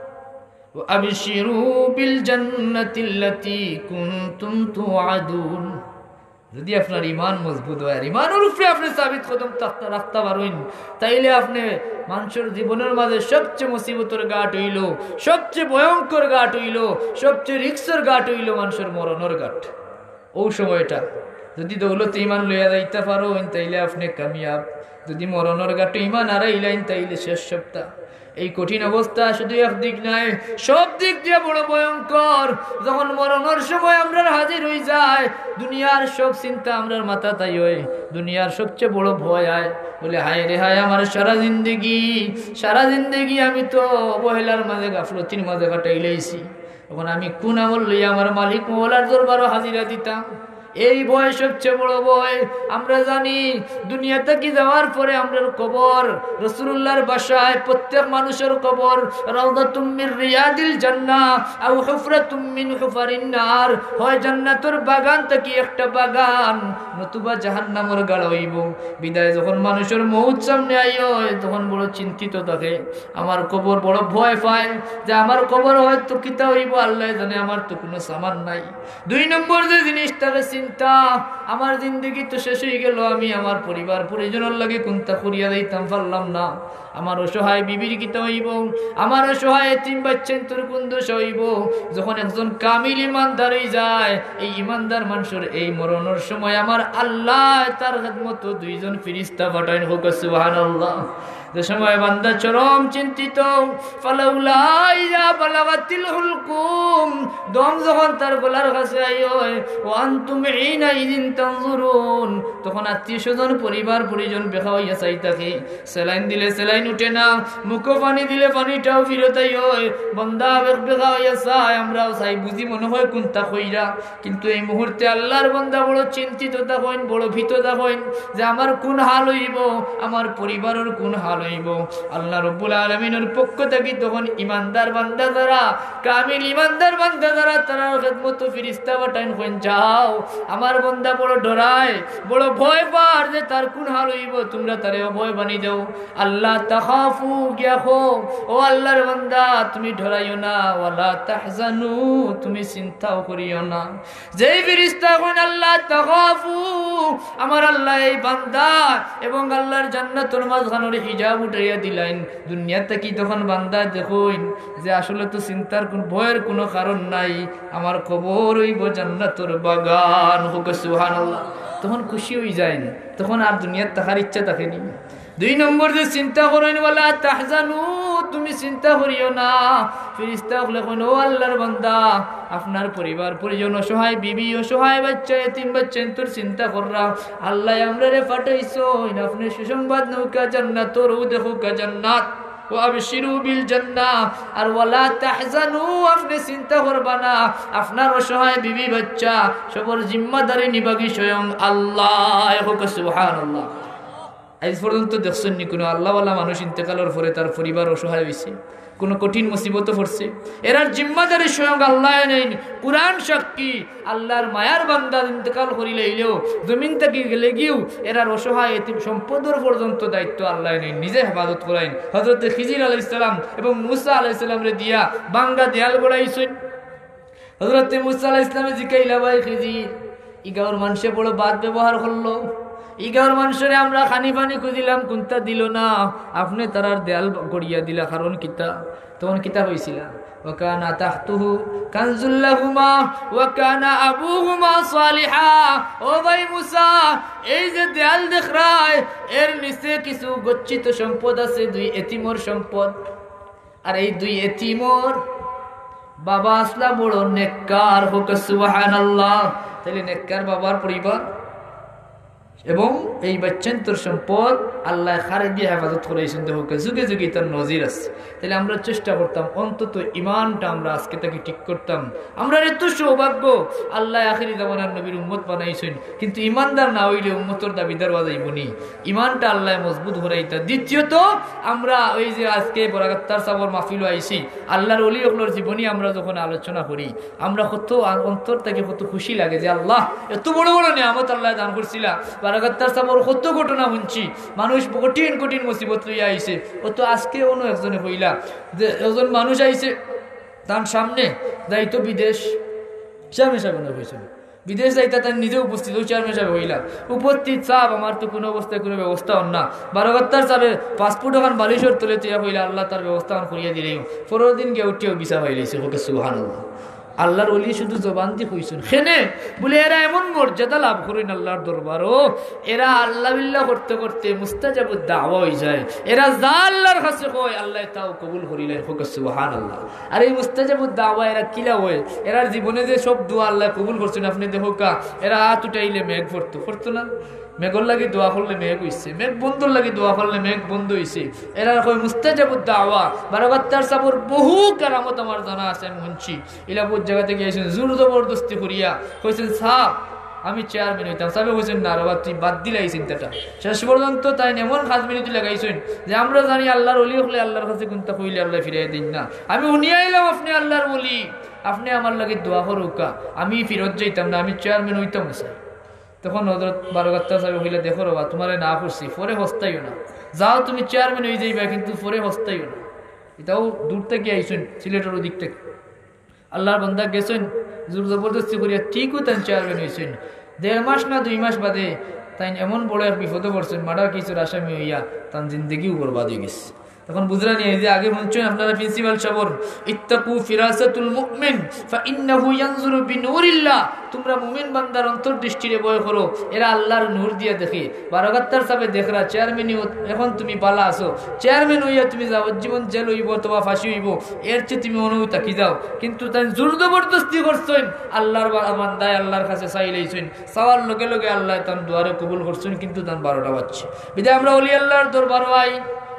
وأبشروا بالجنة التي كنتم توعدون। যদি আপনার ঈমান মজবুত হয়, ঈমানের উপরে আপনি সাবিত কদম রাখতে পারেন, তাইলে আপনি মানুষের জীবনের মাঝে সবচেয়ে মুসিবতের ঘাট হইল, সবচেয়ে ভয়ঙ্কর ঘাট হইল, সবচেয়ে রিস্কের ঘাট হইল মানুষের মরণের ঘাট। ওই সময়টা যদি দৌলত ঈমান লইয়া যাইতে পারো তাইলে আপনি কামিয়াব। যদি মরণের ঘাটে ঈমান হারাইলেন তাইলে শেষ সপ্তাহ। এই কঠিন অবস্থা শুধু একদিক নাই, সব দিক দিয়ে বড় ভয়ঙ্কর। যখন মরণের সময় আমরা হাজির হয়ে যায়, দুনিয়ার সব চিন্তা আমরার মাথা তাই হয়, দুনিয়ার সবচেয়ে বড় ভয় হয়। বলে হায় রে হায়, আমার সারা জিন্দেগি আমি তো অবহেলার মাঝে গাফলতির মাঝে কাটাইলেছি। তখন আমি কোন আমল লইয়া আমার মালিক মওলার দরবারে হাজিরা দিতাম। এই ভয় সবচেয়ে বড় ভয়। আমরা জানি দুনিয়া থেকে যাওয়ার পরে আমরা কবর, রাসূলুল্লাহর বাসায় প্রত্যেক মানুষের কবর রাউদাতুম মির রিয়াদিল জান্নাহ আও হুফরাতুম মিন হুফারিন নার। হয় জান্নাতের বাগান থেকে একটা বাগান, নতুবা জাহান্নামের গাড়া হইব। বিদায় যখন মানুষের মউত সামনে আইও তখন বড় চিন্তিত থাকে, আমার কবর বড় ভয় পায় যে আমার কবর হয়তো কিতা হইব আল্লাহ জানে, আমার তো কোনো সামান নাই। 2 নম্বর যে জিনিসটাকে চিন্তা, আমার জিন্দগি তো শেষ হয়ে গেল, আমি আমার পরিবার পরিজনের লাগে কোনটা করিয়া দিতাম পারলাম না। আমার অসহায় বিবির কিতা হইব, আমার অসহায় এতিম বাচ্চা তোর কোন দোষ হইব। যখন একজন কামিল ইমানদার হয়ে যায়, এই ইমানদার মানুষের এই মরণের সময় আমার আল্লাহ তার খেদমত 2 জন ফেরেশতা পাঠায়। হোক সুবহানাল্লাহ। যে সময় বান্দা চরম চিন্তিত, ফালাউলা ইযা বালাগাতিল হুলকুম, দম যখন তার গলার কাছে আইয়, ওয়া আনতুম হিনা ইযিন তানজুরুন, তখন আত্মীয় স্বজন পরিবার পরিজন বেখা হইয়া চাই থাকে। স্যালাইন দিলে স্যালাইন উঠে না, মুখো পানি দিলে পানিটাও ফিরতাই হয়। বান্দা আবেগ বেগা হইয়া চায়, আমরাও চাই, বুঝি মনে হয় কোনটা কইরা। কিন্তু এই মুহূর্তে আল্লাহর বান্দা বড় চিন্তিত থাকেন, বড় ভীত থাকেন যে আমার কোন হাল হইব, আমার পরিবারের কোন হাল হইব। আল্লাহ রাব্বুল আলামিনের পক্ষ থেকে তখন ইমানদার বান্দা যারা, কামিল ইমানদার বান্দা যারা, তারা খিদমত ফেরেশতা পাঠান, কইন যাও আমার বান্দা বড় ডরায়, বড় ভয় পায় যে তার কোন হাল হইব, তোমরা তারে ভয় বানিয়ে দাও। আল্লাহ তাখাফু গিয়াখো, ও আল্লাহর বান্দা তুমি ডরাইও না, ওয়ালা তাহজানু তুমি চিন্তাও করিও না। যেই ফেরেশতা কইন আল্লাহ তাখাফু, আমার আল্লাহ এই বান্দা এবং আল্লাহর জান্নাতুল মাঝখানের হিজাব উঠাইয়া দিলেন দুনিয়াতে। কি তখন বান্দা দেখুন যে আসলে তো চিন্তার কোন ভয়ের কোনো কারণ নাই, আমার কবর হইব জান্নাতুর বাগান। হোক সুবহানাল্লাহ। তখন খুশি হয়ে যায়, তখন আর দুনিয়ার থাকার ইচ্ছা থাকেনি। 2 নম্বর যে চিন্তা করেন, ওয়ালা তাহজানু তুমি চিন্তা করিও না। ফেরেশতা বলে কোন ও আল্লাহর বান্দা, আপনার পরিবার পরিজন অসহায়, বিবি অসহায়, বাচ্চা এতিম বাচ্চা, তোর চিন্তা কররা আল্লাহ আমরারে পাঠাইছো, আপনি সুসংবাদ নৌকা জান্নাতর ও দেখো কা জান্নাত ও আবশিরু বিল জান্নাহ। আর ওয়ালা তাহজানু আপনি চিন্তা করবা না, আপনার অসহায় বিবি বাচ্চা সবার জিম্মাদারি নিবাগী স্বয়ং আল্লাহ। হোক সুবহানাল্লাহ। আজ পর্যন্ত দেখছেন নি কোনো আল্লাহওয়ালা মানুষ ইন্তেকালের পরে তার পরিবার অসহায় হয়েছে, কোনো কঠিন মুসিবত পড়ছে, এরার জিম্মাদারি স্বয়ং আল্লাহ নেই। কুরআন সাক্ষী, আল্লাহর মায়ার বান্দা ইন্তেকাল করিলে এলেও জমিন থেকে গেলে গিয়েও এরার অসহায় এতিম সম্পদের পর্যন্ত দায়িত্ব আল্লাহ নেই, নিজে হেফাজত করাইন। হযরত খিজির আলাইহিস সালাম এবং মুসা আলাইহিস সালামরে দিয়া বাঙ্গা দেয়াল গড়াইছেন। হযরত মুসা আলাইহিস সালামে জিকাইলা, ভাই খিজির ইগাওর মানুষে বড় বাদ ব্যবহার করলো, ইগাওর মানুষের আমরা খানি পানি খুঁজিলাম কোনটা দিল না, আপনি তারার দেয়াল গড়িয়া দিলা, কারণ কিতা? তখন কিতা হয়েছিল? ওয়াকানা তাহতুহু কানজুল লাহুমা ওয়া কানা আবুহুমা সালিহা। ও ভাই মুসা, এই যে দেয়াল দেখরায় এর নিচে কিছু গচ্ছিত সম্পদ আছে, 2 এতিমর সম্পদ। আর এই 2 এতিমর বাবা আসলা বড় নেককার। হোক সুবহানাল্লাহ। তাহলে নেককার বাবার পরিবার এবং এই বাচ্চান্তর সম্পদ আল্লাহ খারে দিয়ে হেফাজত করেছেন, দেখো যুগে যুগে তার নজির আছে। তাহলে আমরা চেষ্টা করতাম অন্তত ইমানটা আমরা আজকে তাকে ঠিক করতাম। আমরা এত সৌভাগ্য, আল্লাহ আখিরি জামানার নবীর উম্মত বানাইছেন, কিন্তু ইমানদার না হইলে উম্মতর দাবিদার বাজাইবনি। ইমানটা আল্লাহ মজবুত হরাইতা। দ্বিতীয়ত, আমরা ওই যে আজকে বরাকাত্তার সাবর মাহফিল আইছি, আল্লাহর ওলি ওগুলোর জীবনী আমরা যখন আলোচনা করি, আমরা কত অন্তর থেকে কত খুশি লাগে যে আল্লাহ এত বড় বড় নিয়ামত আল্লাহ দান করছিলা। বারাকাত্তার সাবর কত ঘটনা শুনছি, মানুষ কঠিন কঠিন মুসিবত লইয়া আইছে। ও তো আজকে অন্য একজনে হইলা যে একজন মানুষ আইছে, তার সামনে যাইতো বিদেশ, চেয়ারম্যান সাহেব হয়েছিল, বিদেশ যাইতা তার নিজে উপস্থিত, ওই চেয়ারম্যান সাহেব হইলা উপস্থিত। সাহেব আমার তো কোনো অবস্থায় কোনো ব্যবস্থা হন না, বারাকাত্তার সাহেব পাসপোর্ট ওখান বালিশর তুলে তুইয়া হইলা, আল্লাহ তার ব্যবস্থা করিয়া দিলেই 15 দিন গিয়ে উঠিও বিচার হইলেছে। ওকে সুবহানাল্লাহ। আল্লাহর ওলি শুধু জবান দিয়ে কইছেন খেনে বলে এরা এমন মর্যাদা লাভ করেন আল্লাহর দরবারও, এরা আল্লাহ বিল্লাহ করতে করতে মুস্তাজাবুদ দাওয়া হয়ে যায়। এরা যা আল্লাহর কাছে কয় আল্লাহ তাও কবুল করিলেন। সুবহানাল্লাহ। আর এই মুস্তাজাবুদ দাওয়া এরা কিলা হয়, এরার জীবনে যে সব দোয়া আল্লাহ কবুল করছেন, আপনি দেখো কা এরা হাত উঠাইলে মেঘ পড়তো না, মেঘর লাগি দোয়া করলে মেঘ হইছে, মেঘ বন্ধুর লাগি দোয়া করলে মেঘ বন্ধ হইছে। এরা কয় মুস্তাজাবুদ দাওয়া। বারাকাত্তার সাবর বহু কারামত আমার জানা আছে, আমি শুনছি। ইলাপুর জায়গা থেকে এসেছেন জোর জবরদস্তি করিয়া কইছেন সাহেব আমি চেয়ারম্যান হইতাম। সাহেব কইছেন না রে তুই বাদ দিলে এই চিন্তাটা। শেষ পর্যন্ত তাই এমন খাস মিনিট লাগাইছেন যে আমরা জানি আল্লাহর ওলি হলে আল্লাহর কাছে কোনটা কইলে আল্লাহ ফিরাই দিন না। আমি উনিয়ে আইলাম আপনি আল্লাহর ওলি, আপনি আমার লাগে দোয়া করুকা, আমি ফিরত যাইতাম না, আমি চেয়ারম্যান হইতাম না। তখন হযরত বারাকাত্তার সাহেব হইলে দেখো রবা তোমারে না করছি, পরে হস্তাইও না, যাও তুমি চেয়ারম্যান হয়ে যাইবা, কিন্তু পরে হস্তাইও না। এটাও দূর থেকে আইসেন, সিলেটের ওদিক থেকে আল্লাহর বান্দা গেছেন, জোর জবরদস্তি করিয়া ঠিকও তাই চেয়ারম্যান হয়েছেন। 1.5 মাস না 2 মাস বাদে তাই এমন বড় এক বিপদে পড়ছেন, মার্ডার কেসের আসামি হইয়া তার জিন্দগিও বরবাদ হয়ে গেছে। তখন বুঝরা নিয়ে যে আগে শুনছেন আপনারা প্রিন্সিপাল সাবর, ইত্তাকু ফিরাসাতুল মুমিন ফাইন্নাহু ইয়ানজুরু বিনুরিল্লাহ, তোমরা মুমিন বান্দার অন্তর্দৃষ্টিরে ভয় করো, এরা আল্লাহর নূর দিয়ে দেখে। বারাকাত্তার সাহেব দেখরা চেয়ারম্যান এখন তুমি বালা আছো, চেয়ারম্যান হইয়া তুমি যাবজ্জীবন জেল হইব অথবা ফাঁসি হইব, এর চেয়ে তুমি অনুভূতি থাকি যাও। কিন্তু তাই জোর জবরদস্তি করছেন, আল্লাহর বান্দায় আল্লাহর কাছে চাইলেইছেন, চাওয়ার লগে লগে আল্লাহ তার দুয়ারে কবুল করছেন, কিন্তু তার 12টা বাজছে। বিদায় আমরা ওলি আল্লাহর দরবার আই,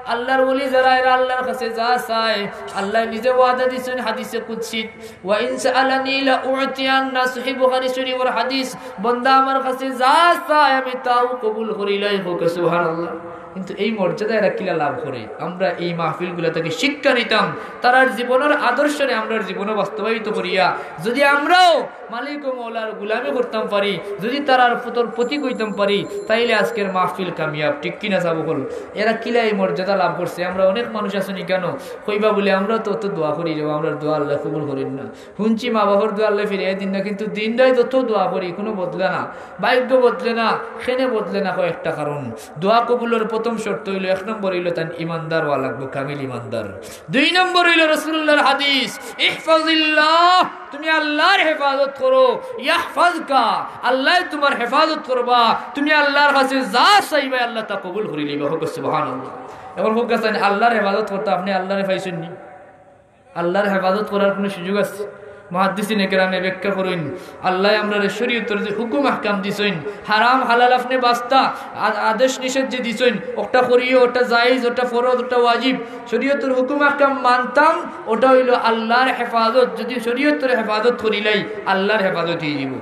আল্লাহর ওলি যারা এরা আল্লাহর কাছে যা চায় আল্লাহ নিজে ওয়াদা দিয়েছেন হাদিসে কুদসি ওয়া ইন সাআলানি লা উ'তিয়ান্না সহিহ বুখারী শরীফের হাদিস বান্দা আমার কাছে যা চায় আমি তাও কবুল করিলাই হোক সুবহানাল্লাহ কিন্তু এই মর্যাদা এরা কিলা লাভ করে আমরা এই মাহফিলগুলো থেকে শিক্ষা নিতাম তার জীবনের আদর্শে আমরা জীবনে বাস্তবায়িত করিয়া যদি আমরাও মালিক ও মওলার গোলামি করতাম পারি যদি তার ফুতর প্রতীক হইতাম পারি তাইলে আজকের মাহফিল কামিয়াব ঠিক কিনা যাব হল এরা কিলা এই মর্যাদা লাভ করছে আমরা অনেক মানুষ আসুনি কেন কইবা বলে আমরা তো অত দোয়া করি যাবো আমরা দোয়া আল্লাহ কবুল করেন না শুনছি মা বাবার দোয়া আল্লাহ ফিরিয়ে দিন না কিন্তু দিনটাই তত দোয়া করি কোনো বদলে না ভাগ্য বদলে না খেনে বদলে না কয়েকটা কারণ দোয়া কবুলের প্রথম শর্ত হইল 1 নম্বর হইল তার ইমানদার ওয়া লাগবে কামিল ইমানদার 2 নম্বর হইল রাসূলুল্লাহর হাদিস ইহফাজিল্লাহ তুমি আল্লাহর হেফাজত করো ইয়াহফাজকা আল্লাহ তোমার হেফাজত করবা তুমি আল্লাহর কাছে যা চাইবে আল্লাহ তা কবুল করে নিবে হোক সুবহানাল্লাহ এখন হোক গাছেন আল্লাহর হেফাজত করতে আপনি আল্লাহরে পাইছেন নি আল্লাহর হেফাজত করার কোনো সুযোগ আছে মুহাদ্দিসিন কেরামে ব্যাখ্যা করেন আল্লাহ আমরা শরীয়তের যে হুকুম আহকাম দিছেন হারাম হালাল আপনি বাস্তা আদেশ নিষেধ যে দিছেন ওটা করিও ওটা জায়েজ ওটা ফরজ ওটা ওয়াজিব শরীয়তের হুকুম আহকাম মানতাম ওটা হইল আল্লাহর হেফাজত যদি শরীয়তের হেফাজত করিলাই আল্লাহর হেফাজত হয়ে যাব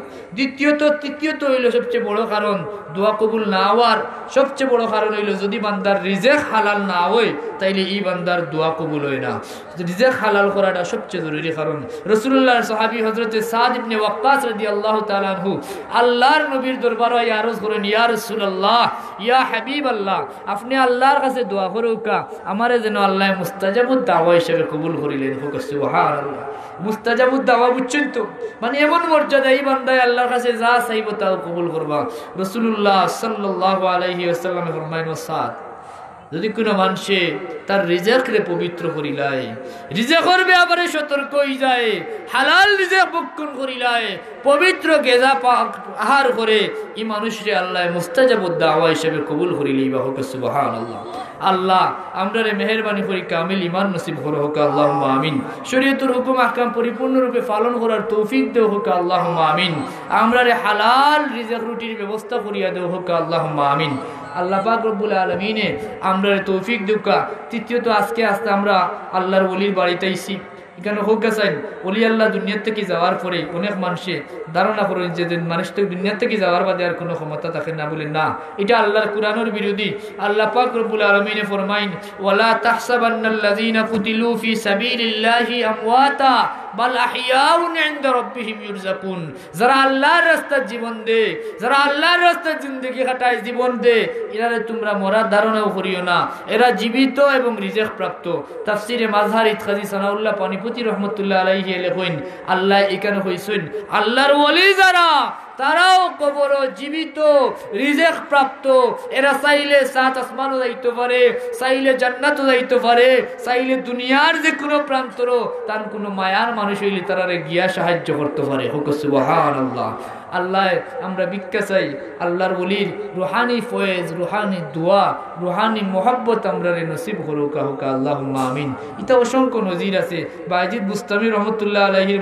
তৃতীয়ত হইল সবচেয়ে বড় কারণ দোয়া কবুল না হওয়ার সবচেয়ে বড় কারণ হইল যদি বান্দার রিজেক হালাল না হয় তাইলে এই বান্দার দোয়া কবুল হয় না রিজেক হালাল করাটা সবচেয়ে জরুরি কারণ রাসূলুল্লাহ সাহাবী হযরতে সাদ ইবনে ওয়াক্কাস রাদিয়াল্লাহু তাআলা আনহু আল্লাহর নবীর দরবারে আরজ করেন ইয়া রাসূলুল্লাহ ইয়া হাবিবাল্লাহ আপনি আল্লাহর কাছে দোয়া করুকা আমারে যেন আল্লাহ মুস্তাজাবুদ দাওয়া হিসেবে কবুল করিলেন হোক সুবহানাল্লাহ মুস্তাজাবুদ দাওয়া বুঝছেন তো মানে এমন মর্যাদা এই বান্দায় আল্লাহর কাছে যা চাইবো তাও কবুল করবা রাসূলুল্লাহ সাল্লাল্লাহু আলাইহি ওয়াসাল্লাম ফরমায়েন সাদ যদি কোনো মানুষে তার রিজেকরে পবিত্র করিলায় রিজেক করবে আবার সতর্ক হয়ে যায় হালাল রিজেক ভক্ষণ করিলায় পবিত্র গেজা আহার করে এই মানুষরে আল্লাহ মুস্তাজাবুদ দাওয়া হিসেবে কবুল করিলেই বা হোক সুবহানাল্লাহ আল্লাহ আমরারে মেহেরবানি করি কামিল ঈমান নসিব করো হোক আল্লাহুম্মা আমিন শরীয়তের হুকুম আহকাম পরিপূর্ণরূপে পালন করার তৌফিক দেও হোক আল্লাহুম্মা আমিন আমরারে হালাল রিজেক রুটির ব্যবস্থা করিয়া দেও হোক আল্লাহুম্মা আমিন আল্লাহ পাক রব্বুল আলামিনে আমরারে তৌফিক দেউকা তৃতীয়ত আজকে আমরা আল্লাহর ওলির বাড়িতে আইছি এখানে হোক গেছেন ওলি আল্লাহ দুনিয়া থেকে যাওয়ার পরে অনেক মানুষে ধারণা করেন যে মানুষ তো দুনিয়া থেকে যাওয়ার বাদে আর কোনো ক্ষমতা থাকে না বলে না এটা আল্লাহর কুরআনের বিরোধী আল্লাহ পাক রব্বুল আলামিনে ফরমাইন ওয়ালা তাহসাবান্নাল্লাযীনা কুতিলু ফি সাবিলিল্লাহি আমওয়াতা বাল আহইয়াউন ইনদা রাব্বিহিম ইরযাকুন যারা আল্লাহর রাস্তায় জীবন দে যারা আল্লাহর রাস্তায় জিন্দেগি কাটায় জীবন দে এরারে তোমরা মরার ধারণাও করিও না এরা জীবিত এবং রিজেক প্রাপ্ত তাফসিরে মাযহার ইতখাজি সানাউল্লাহ পানিপতি রহমাতুল্লাহ আলাইহি লেখেন আল্লাহ এখানে কইছেন আল্লাহর ওলি যারা তারাও কবর জীবিত রিজেক প্রাপ্ত এরা চাইলে সাত আসমানও যাইতে পারে চাইলে জান্নাতও যাইতে পারে চাইলে দুনিয়ার যে কোনো প্রান্তর তার কোনো মায়ার মানুষ হইলে তারারে গিয়া সাহায্য করতে পারে হোক সুবহানাল্লাহ আল্লাহ আমরা ভিক্ষা চাই আল্লাহর ওলির রুহানি ফয়েজ রুহানি দোয়া রুহানি মোহাব্বত আমরা নসিব করুকা হোক আল্লাহুম্মা আমিন এটা অসংখ্য নজির আছে বায়েজিদ বুস্তামি রহমতুল্লাহ আলাইহির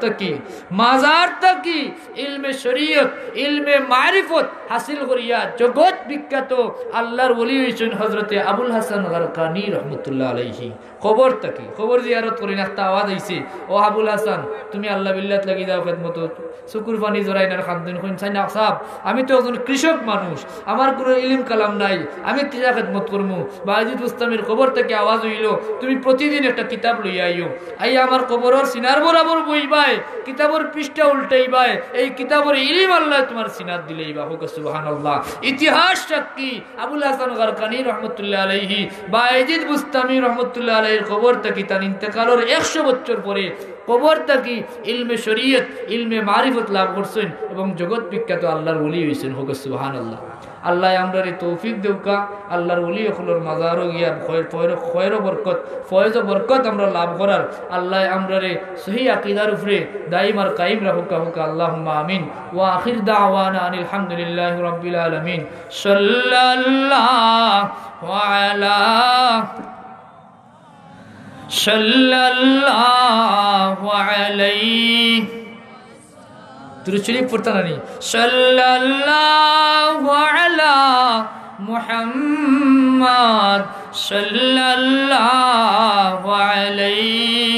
মাজার তাকি ইলমে শরীয়ত ইলমে মারিফত হাসিল করিয়া জগৎ বিখ্যাত আল্লাহর ওলি হইছেন হযরতে আবুল হাসান গারকানি রহমতুল্লাহ আলাইহি খবর জিয়ারত করি না একটা আওয়াজ আইছে ও আবুল হাসান তুমি আল্লাহ বিল্লাত লাগি যাও খেদমত শুকুর পানি জড়াই না খামদিন কইন চাই না সাহেব আমি তো একজন কৃষক মানুষ আমার কোনো ইলম কালাম নাই আমি কিসা খেদমত করমু বায়েজিদ বুস্তামির খবর থেকে আওয়াজ হইল তুমি প্রতিদিন একটা কিতাব লইয়া আইও আমার কবরের সিনার বরাবর বইবাই কিতাবের পৃষ্ঠা উল্টাইবাই এই কিতাবের ইলম আল্লাহ তোমার সিনাত দিলেইবা হোক সুবহানাল্লাহ ইতিহাস সাক্ষী আবুল হাসান গারকানি রহমতুল্লাহ আলাইহি বায়েজিদ বুস্তামি রহমতুল্লাহ আলাইহির খবর থেকে তার ইন্তেকালের 100 বছর পরে কবর থেকে ইলমে শরীয়ত ইলমে মারিফত লাভ করছেন এবং জগৎ বিখ্যাত আল্লাহর ওলি হইছেন হোক সুবহানাল্লাহ আল্লাহ আমরারে তৌফিক দেউকা আল্লাহর ওলি হলোর মাজারও গিয়া খয়র বরকত ফয়েজ বরকত আমরা লাভ করার আল্লাহ আমরারে সহি আকীদার উপরে দাইম আর কায়েম রাখুকা হোক আল্লাহুম্মা আমিন ওয়া আখির দাওয়ানা আনিল হামদুলিল্লাহি রাব্বিল আলামিন সাল্লাল্লাহু আলা সাল্লাল্লাহু আলাইহি দুরূদ শরীফ পড়তানি সাল্লাল্লাহু আলা মুহাম্মদ সাল্লাল্লাহু আলাইহি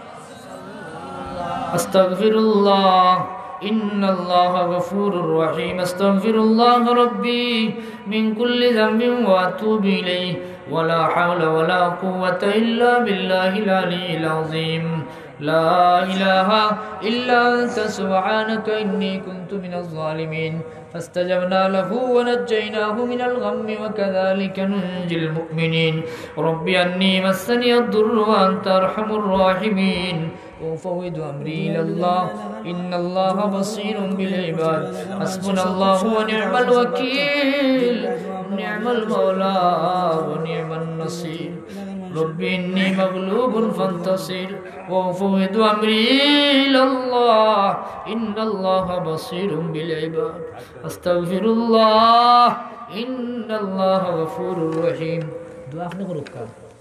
আস্তাগফিরুল্লাহ ইন্নাল্লাহা গফুরুর রহিম আস্তাগফিরুল্লাহ রাব্বি মিন কুল্লি যামবিন ওয়া আতুবু ইলাইহি ওয়া লা হাওলা ওয়া লা কুওয়াতা ইল্লা বিল্লাহিল আলিয়্যিল আযীম لا إله إلا أنت سبحانك إني كنت من الظالمين فاستجبنا له ونجيناه من الغم وكذلك ننجي المؤمنين رب أني مسني الضر وأنت أرحم الراحمين وأفوض أمري إلى الله إن الله بصير بالعباد حسبنا الله ونعم الوكيل نعم المولى ونعم النصير رب إني مغلوب فانتصر وأفوض أمري إلى الله إن الله بصير بالعباد أستغفر الله إن الله غفور رحيم دعاء نقرأ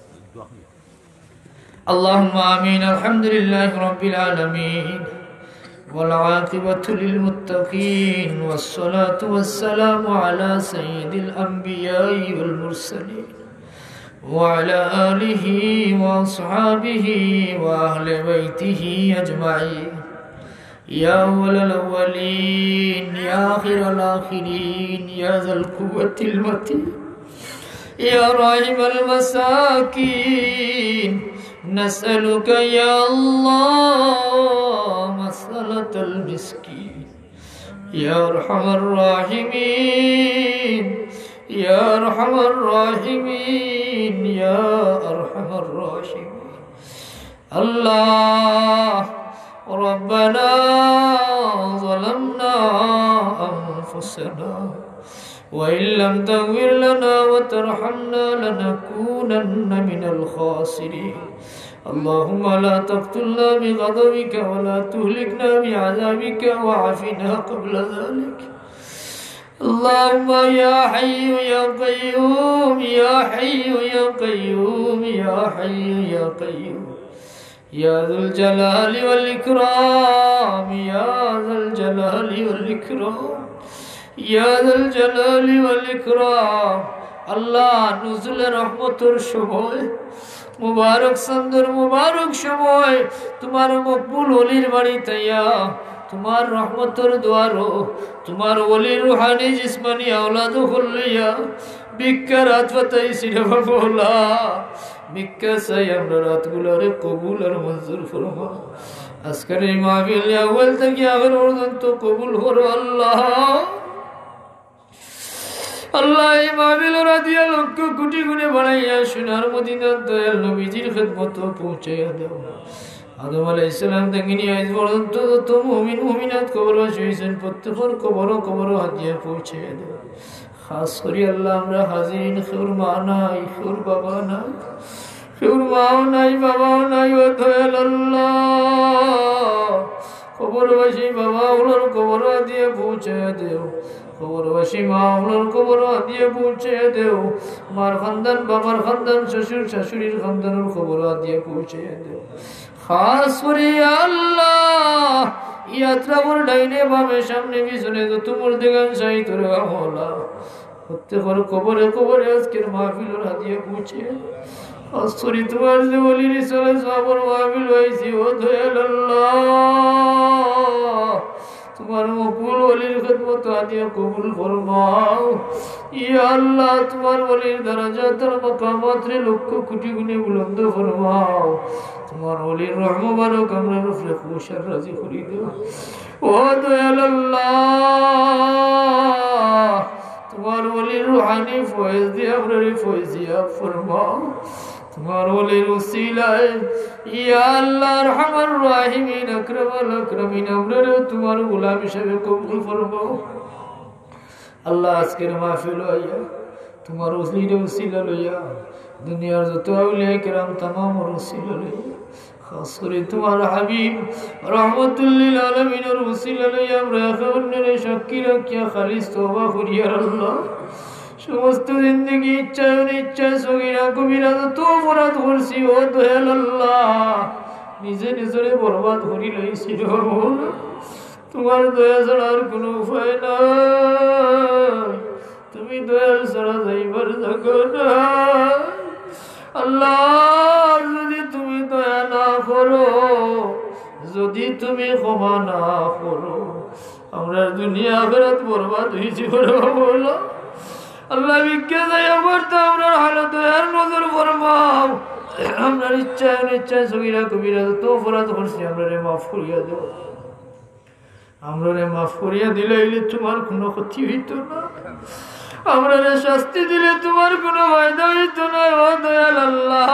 اللهم آمين الحمد لله رب العالمين والعاقبة للمتقين والصلاة والسلام على سيد الأنبياء والمرسلين وعلى آله وأصحابه وأهل بيته أجمعين يا أول الأولين يا آخر الآخرين يا ذا القوة المتين يا راحم المساكين نسألك يا الله مسألة المسكين يا أرحم الراحمين يا أرحم الراحمين يا أرحم الراحمين الله ربنا ظلمنا أنفسنا وإن لم تغفر لنا وترحمنا لنكونن من الخاسرين اللهم لا تقتلنا بغضبك ولا تهلكنا بعذابك وعافنا قبل ذلك اللهم يا حي يا قيوم يا حي يا قيوم يا حي يا قيوم يا ذا الجلال والإكرام يا ذا الجلال والإكرام يا ذا الجلال والإكرام الله نزل رحمتর সময় মুবারক সন্দর মুবারক সময় তোমার মকবুল ওলির বাড়িতে তোমার রহমতের দুয়ারো তোমার ওলির রুহানি জিসমানি আওলাদ খুলিয়া ভিক্ষা রাত পাতাইছি রে বাবা ভিক্ষা চাই আমরা রাতগুলোরে কবুল আর মঞ্জুর ফরমা আজকের এই মাহফিল আউয়াল থেকে আখির পর্যন্ত কবুল করো আল্লাহ আল্লাহ এই মাহফিল রাদিয়া লক্ষ কোটি গুণে বানাইয়া সোনার মদিনার দয়াল নবীজির খিদমত পৌঁছাইয়া দাও আদম আলাইহিস সালাম থেকে নিয়ে আজ পর্যন্ত যত মুমিন মুমিনাত কবরবাসী হয়েছেন প্রত্যেকের কবর হাদিয়া পৌঁছাইয়া দাও খাস করে আল্লাহ আমরা হাজিরিন কেউর মা নাই কেউর বাবা নাই কেউর মাও নাই বাবাও নাই ও দয়াল আল্লাহ কবরবাসী বাবা ওনার কবর হাদিয়া পৌঁছাইয়া দেও কবরবাসী মা ওনার কবর হাদিয়া পৌঁছাইয়া দেও মার খানদান বাবার খানদান শ্বশুর শাশুড়ির খানদানের কবর হাদিয়া পৌঁছাইয়া দেও খাস করে আল্লাহ ইয়াত্রা করে ডাইনে বামে সামনে পিছনে তো তোমার দেগান চাই তোর আমলা প্রত্যেকের কবরে কবরে আজকের মাহফিলের হাদিয়া পৌঁছে আস্তরি তোমার যে বলির চলে সবর মাহফিল হয়েছি ও দয়াল আল্লাহ তোমার মকবুল ওলির খিদমত হাদিয়া কবুল ফরমাও ইয়া আল্লাহ তোমার ওলির দরজাত আর মাকামাত রে লক্ষ কোটি গুণে বুলন্দ ফরমাও তোমার ওলির রহম বারক আমরা রফরে খুশার রাজি করি দাও ও দয়াল আল্লাহ তোমার ওলির রুহানি ফয়েজ দিয়ে আমরা ফয়েজিয়া ফরমাও তোমার ওলির উসিলায় ইয়া আল্লাহ আরহামার রাহিমিন আকরামাল আকরামিন আমরা তোমার গোলাম হিসেবে কবুল ফরমাও আল্লাহ আজকের মাহফিল হইয়া তোমার ওলির উসিলা লইয়া দুনিয়ার যত আউলিয়া কিরাম तमाम উসিলা লইয়া খাস করে তোমার হাবিব রহমাতুল লিল আলামিনের উসিলা লইয়া আমরা এখনরে সাক্ষী রাখিয়া খালিস তওবা করি ইয়া আল্লাহ সমস্ত জিন্দেগি ইচ্ছা অনিচ্ছা সগীরা কবিরা তো অপরাধ করছি ও দয়াল আল্লাহ নিজে নিজরে বরবাদ করি লইছি রে তোমার দয়া ছাড়া আর কোনো উপায় নাই তুমি তুমি দয়াল ছাড়া যাইবার জায়গা নাই। আল্লাহ যদি তুমি দয়া না করো, যদি তুমি ক্ষমা না করো, আমরা দুনিয়া আখিরাত বরবাদ হয়েছি বলো। আল্লাহ ভিক্ষা যাই আমার তো আমরা হালত দয়ার নজর ফরমাও। আমরা ইচ্ছায় অনিচ্ছায় সগীরা কবিরা যত অপরাধ করছি আমরা মাফ করিয়া দেব। আমরা মাফ করিয়া দিলে তোমার কোনো ক্ষতি হইত না, আমরা শাস্তি দিলে তোমার কোনো ফায়দা হইত না। ও দয়াল আল্লাহ,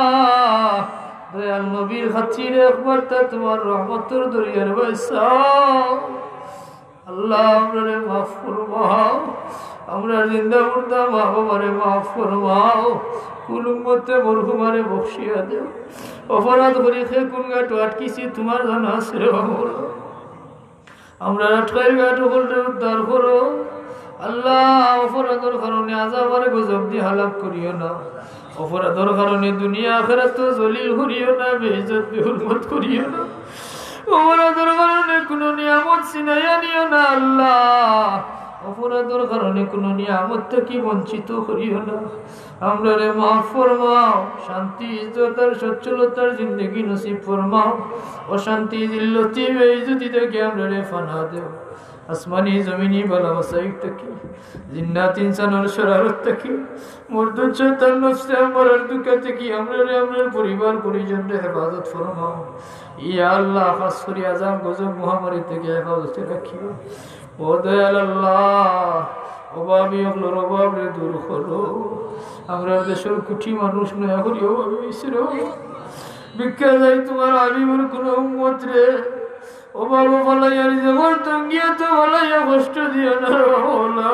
দয়াল নবীর খাতিরে একবার তা তোমার রহমতের দরিয়ার বাইসাও। আল্লাহ আমরা মাফ ফরমাও, আমরা জিন্দা মুর্দা মা বাবারে মাফ ফরমাও, কুল উম্মতে মরহুমারে বখশিয়া দেও। অপরাধ করি খে কোন গাট আটকিছি তোমার জানা আছে রে বাবা, আমরা আটকাইল গাট হলরে উদ্ধার করো। আল্লাহ অপরাধের কারণে আযাবের গজব দিয়ে হালাক করিও না, অপরাধের কারণে দুনিয়া আখিরাত জলিল করিও না, বেইজ্জত বেহুরমত করিও না। অপরাধের কারণে কোনো নিয়ামত ছিনাইয়া নিও না আল্লাহ, অপরাধের কারণে কোনো নিয়ামত থেকে বঞ্চিত করিও না। আমরা মাফ ফরমাও, শান্তি ইজ্জত আর সচ্ছলতার জিন্দগি নসিব ফরমাও। অশান্তি জিল্লতি বেইজ্জতি থেকে আমরা ফানা দেও। আসমানি জমিনি বালা মাসাইক থেকে, জিন্নাত ইনসানের শরারত থেকে, মুরদুদ শয়তান নফসে আমরার দুকা থেকে আমরা পরিবার পরিজনরে হেফাজত ফরমাও। ইয়া আল্লাহ খাস করি আযাব গজব মহামারী থেকে হেফাজতে রাখিও। ও দয়াল আল্লাহ, অভাবী হলোর অভাবরে দূর করো। আমরা দেশের কুঠি মানুষ নয়া করি অভাবী হয়েছিল, ভিক্ষা যাই তোমার আবিবর কোন উম্মত রে অভাব বলাইয়া জবর তঙ্গিয়া তো বলাইয়া কষ্ট দিও না বলা।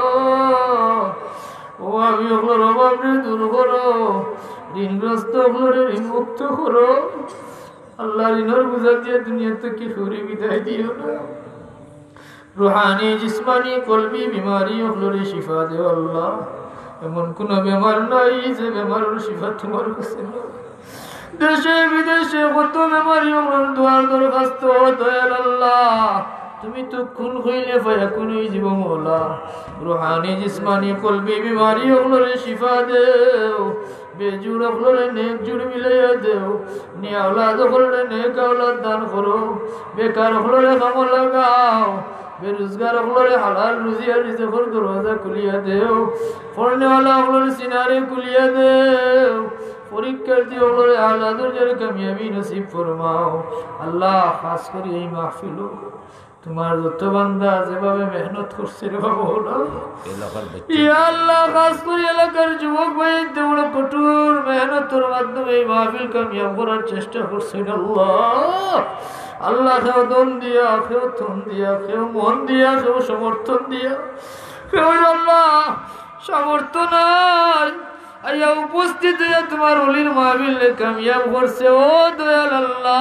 অভাবী হলোর অভাবরে দূর করো, ঋণগ্রস্ত হলোরে ঋণ মুক্ত করো। আল্লাহ ঋণের বুঝা দিয়ে দুনিয়া থেকে সরে বিদায় দিও না। রুহানি জিসমানি কলবি বিমারি হলোরে শিফা দেও আল্লাহ। এমন কোন বেমার নাই যে বেমারের শিফা তোমার কাছে না। দেশে বিদেশে কত বেমারি হলোর দোয়ার দরখাস্ত দয়াল আল্লাহ, তুমি তো খুন হইলে ভাইয়া কোনই জীব মোলা। রুহানি জিসমানি কলবি বিমারি হলোরে শিফা দেও, বেজুর হলোরে নেক জুড় মিলাইয়া দেও। নিয়া আওলাদ হলোরে নেক আওলাদ দান করো, বেকার হলোরে কাম লাগাও, বেরোজগার হলোরে হালাল রুজি আর রিজকের দরওয়াজা খুলিয়া দেও। পড়নেওয়ালা হলোরে সিনারে খুলিয়া দেও, পরীক্ষার্থী হলোরে আলা দরজার কামিয়াবি নসিব ফরমাও। আল্লাহ খাস করে এই মাহফিল তোমার যত বান্দা যেভাবে মেহনত করছে রে বাবা ইয়া আল্লাহ, খাস করে এলাকার যুবক ভাই তোমরা কঠোর মেহনতের মাধ্যমে এই মাহফিল কামিয়াব করার চেষ্টা করছেন আল্লাহ। আল্লাহ কেউ দন দিয়া, কেউ থন দিয়া, কেউ মন দিয়া, কেউ সমর্থন দিয়া, কেউ আল্লাহ সামর্থ্য নাই আইয়া উপস্থিত হইয়া তোমার অলির মাহফিল কামিয়াব করছে। ও দয়াল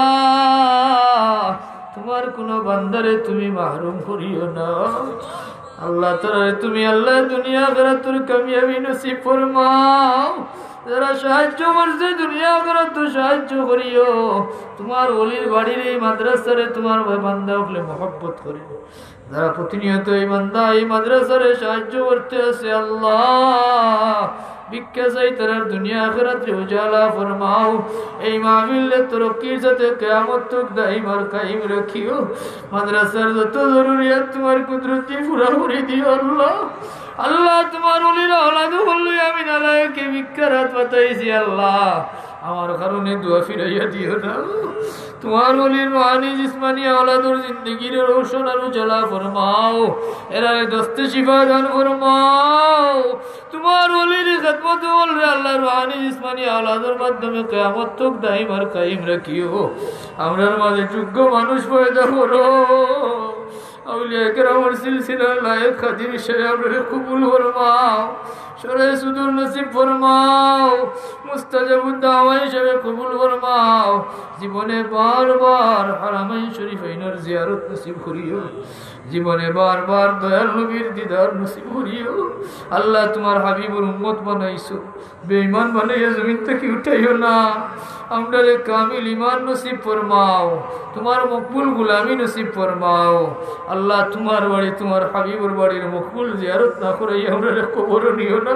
আল্লাহ, তোমার কোন বান্দারে তুমি মাহরুম করিও না আল্লাহ। তারে তুমি আল্লাহ দুনিয়া আখিরাতের কামিয়াবি নসিব ফরমাও। যারা সাহায্য করছে দুনিয়া আখিরাত সাহায্য করিও। তোমার ওলির বাড়ির এই মাদ্রাসারে তোমার বান্দা হলে মহব্বত করে, যারা প্রতিনিয়ত এই বান্দা এই মাদ্রাসারে সাহায্য করতে আছে আল্লাহ, ভিক্ষা চাই তারা দুনিয়া আখিরাত উজালা ফরমাও। এই মাহফিলে তরক্কির সাথে কিয়ামত তক দাইম আর কায়েম রাখিও। মাদ্রাসার যত জরুরিয়াত তোমার কুদরতি পুরা করে দিও আল্লাহ। আল্লাহ তোমার ওলির আওলাদ হলো আমি নালায়কে ভিক্ষার হাত পাতাইছি আল্লাহ, আমার কারণে দোয়া ফিরাইয়া দিও না। তোমার ওলির রুহানি জিসমানি আওলাদর জিন্দগির রোশন আর উজালা ফরমাও, এরা দস্তে শিফা দান ফরমাও। তোমার ওলির খিদমত বলরে আল্লাহ রুহানি জিসমানি আওলাদর মাধ্যমে কিয়ামত তক দাইম আর কায়েম রাখিও। আমরার মাঝে যোগ্য মানুষ পয়দা করো। আউলিয়া কেরামের সিলসিলার লায়েক খাদিম হিসেবে আপনারা কবুল ফরমাও, সরাই সুদূর নসিব ফরমাও। মুস্তাজাবুদ দাওয়া হিসেবে কবুল ফরমাও জীবনে বারবার হারামাইন শরীফাইনের জিয়ারত নসিব করিও জীবনে বারবার দয়াল নবীর দিদার নসিব করিও আল্লাহ তোমার হাবিবুর উম্মত বানাইছো বেঈমান বানাইয়া জমিন থেকে উঠাইও না আমরা কামিল ঈমান নসিব ফরমাও তোমার মকবুল গোলামি নসিব ফরমাও আল্লাহ তোমার বাড়ি তোমার হাবিবুর বাড়ির মকবুল জিয়ারত না করাইয়া আমরা কবর নিও না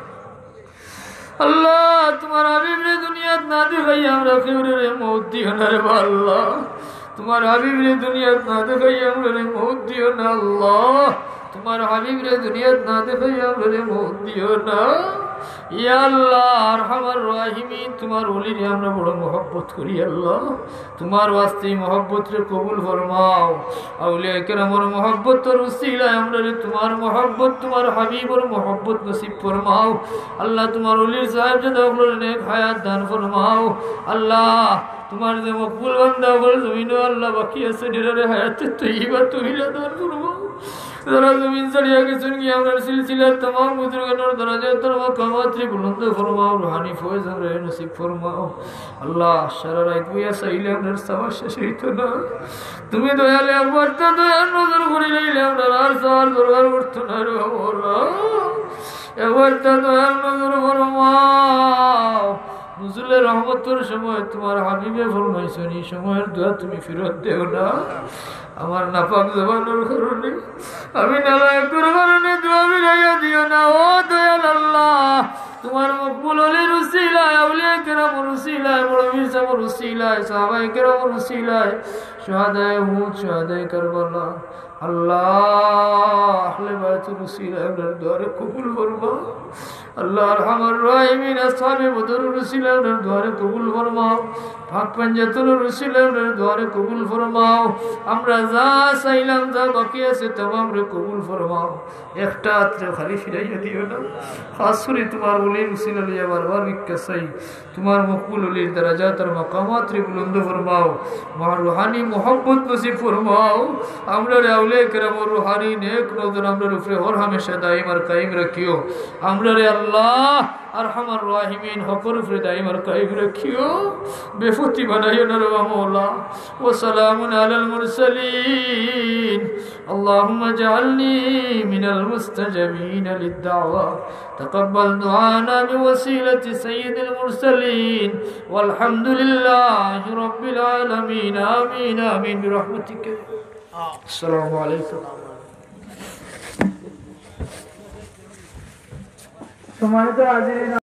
আল্লাহ তোমার হাবিব রে দুনিয়াত না দেখাইয়া আমরা কেউরে মউত দিও না রে আল্লাহ তোমার হাবিব রে দুনিয়াত না দেখাইয়া আমরা মউত দিও না আল্লাহ তোমার হাবিব রে দুনিয়াত না দেখাইয়া আমরা মউত দিও না ইয়া আল্লাহ আরহামার রাহিমিন তোমার ওলিরে আমরা বড় মহব্বত করি আল্লাহ তোমার ওয়াস্তে মহব্বত রে কবুল ফরমাও আউলিয়া কেরামের মহব্বতের উসিলায় আমরা রে তোমার মহব্বত তোমার হাবিবের মহব্বত নসিব ফরমাও আল্লাহ তোমার ওলির সাহেব জাদা ওগুলোর নেক হায়াত দান ফরমাও আল্লাহ তোমার যে মকবুল বান্দা বল জমিন আল্লাহ বাকি আছে নিরারে হায়াতে তৈবা তহিলা দান ফরমাও যারা জমিন ছাড়িয়া গেছেন কি আমরা সিলসিলার तमाम বুজুর্গানের দরজাতের মাকামাতরে বুলন্দ ফরমাও রুহানি ফয়েজ আমরা নসিব ফরমাও আল্লাহ সারা রাত বইয়া চাইলে আপনার সওয়াব শেষ হইতো না তুমি দয়ালে একবার তো দয়া নজর করে লইলে আমরা আর সওয়াল দরবার করতো না রে আল্লাহ একবার তো দয়া নজর ফরমাও নুজুলের রহমতের সময় তোমার হাবিবে ফরমাইছেন এই সময়ের দোয়া তুমি ফেরত দেও না আমার নাপাক জবানের কারণে আমি নালায়েকের কারণে দোয়া ফিরাইয়া দিও না ও দয়াল আল্লাহ তোমার মকবুল ওলির উসিলায় আউলিয়া কেরামের উসিলায় বড় পীর সাহেবের উসিলায় সাহাবায়ে কেরামের উসিলায় শুহাদায়ে উহুদ শুহাদায়ে কারবালা আল্লাহ আহলে বাইতুর উসিলায় আপনার দোয়া কবুল ফরমাও আল্লাহ আরহামার রাহিমিন আসহাবে বদরের উসিলায় আপনার দোয়া কবুল ফরমাও পাক পাঞ্জাতনের উসিলায় আপনার দোয়া কবুল ফরমাও আমরা যা চাইলাম যা বাকি আছে तमाम রে কবুল ফরমাও একটা আত্রে খালি ফিরাইয়া দিও না খাস করে তোমার ওলির উসিলা লিয়া বারবার ভিক্ষা চাই তোমার মকবুল ওলির দরজাত আর মাকামাত রে বুলন্দ ফরমাও মার রুহানি মোহাম্মত নসিব ফরমাও আমরা রে আউলিয়া কেরামের রুহানি নেক নজর আমরা উপরে হর হামেশা দাইম আর কায়েম রাখিও আমরা রে আল্লাহ আরহামার রাহিমিন হকর উপরে দাইম আর কায়েম রাখিও বেফতি বানাইও না রে মাওলা ওয়া সালামুন আলাল মুরসালিন اللهم اجعلني من المستجابين للدعوة تقبل دعانا بوسيلة سيد المرسلين والحمد لله رب العالمين آمين آمين برحمتك السلام عليكم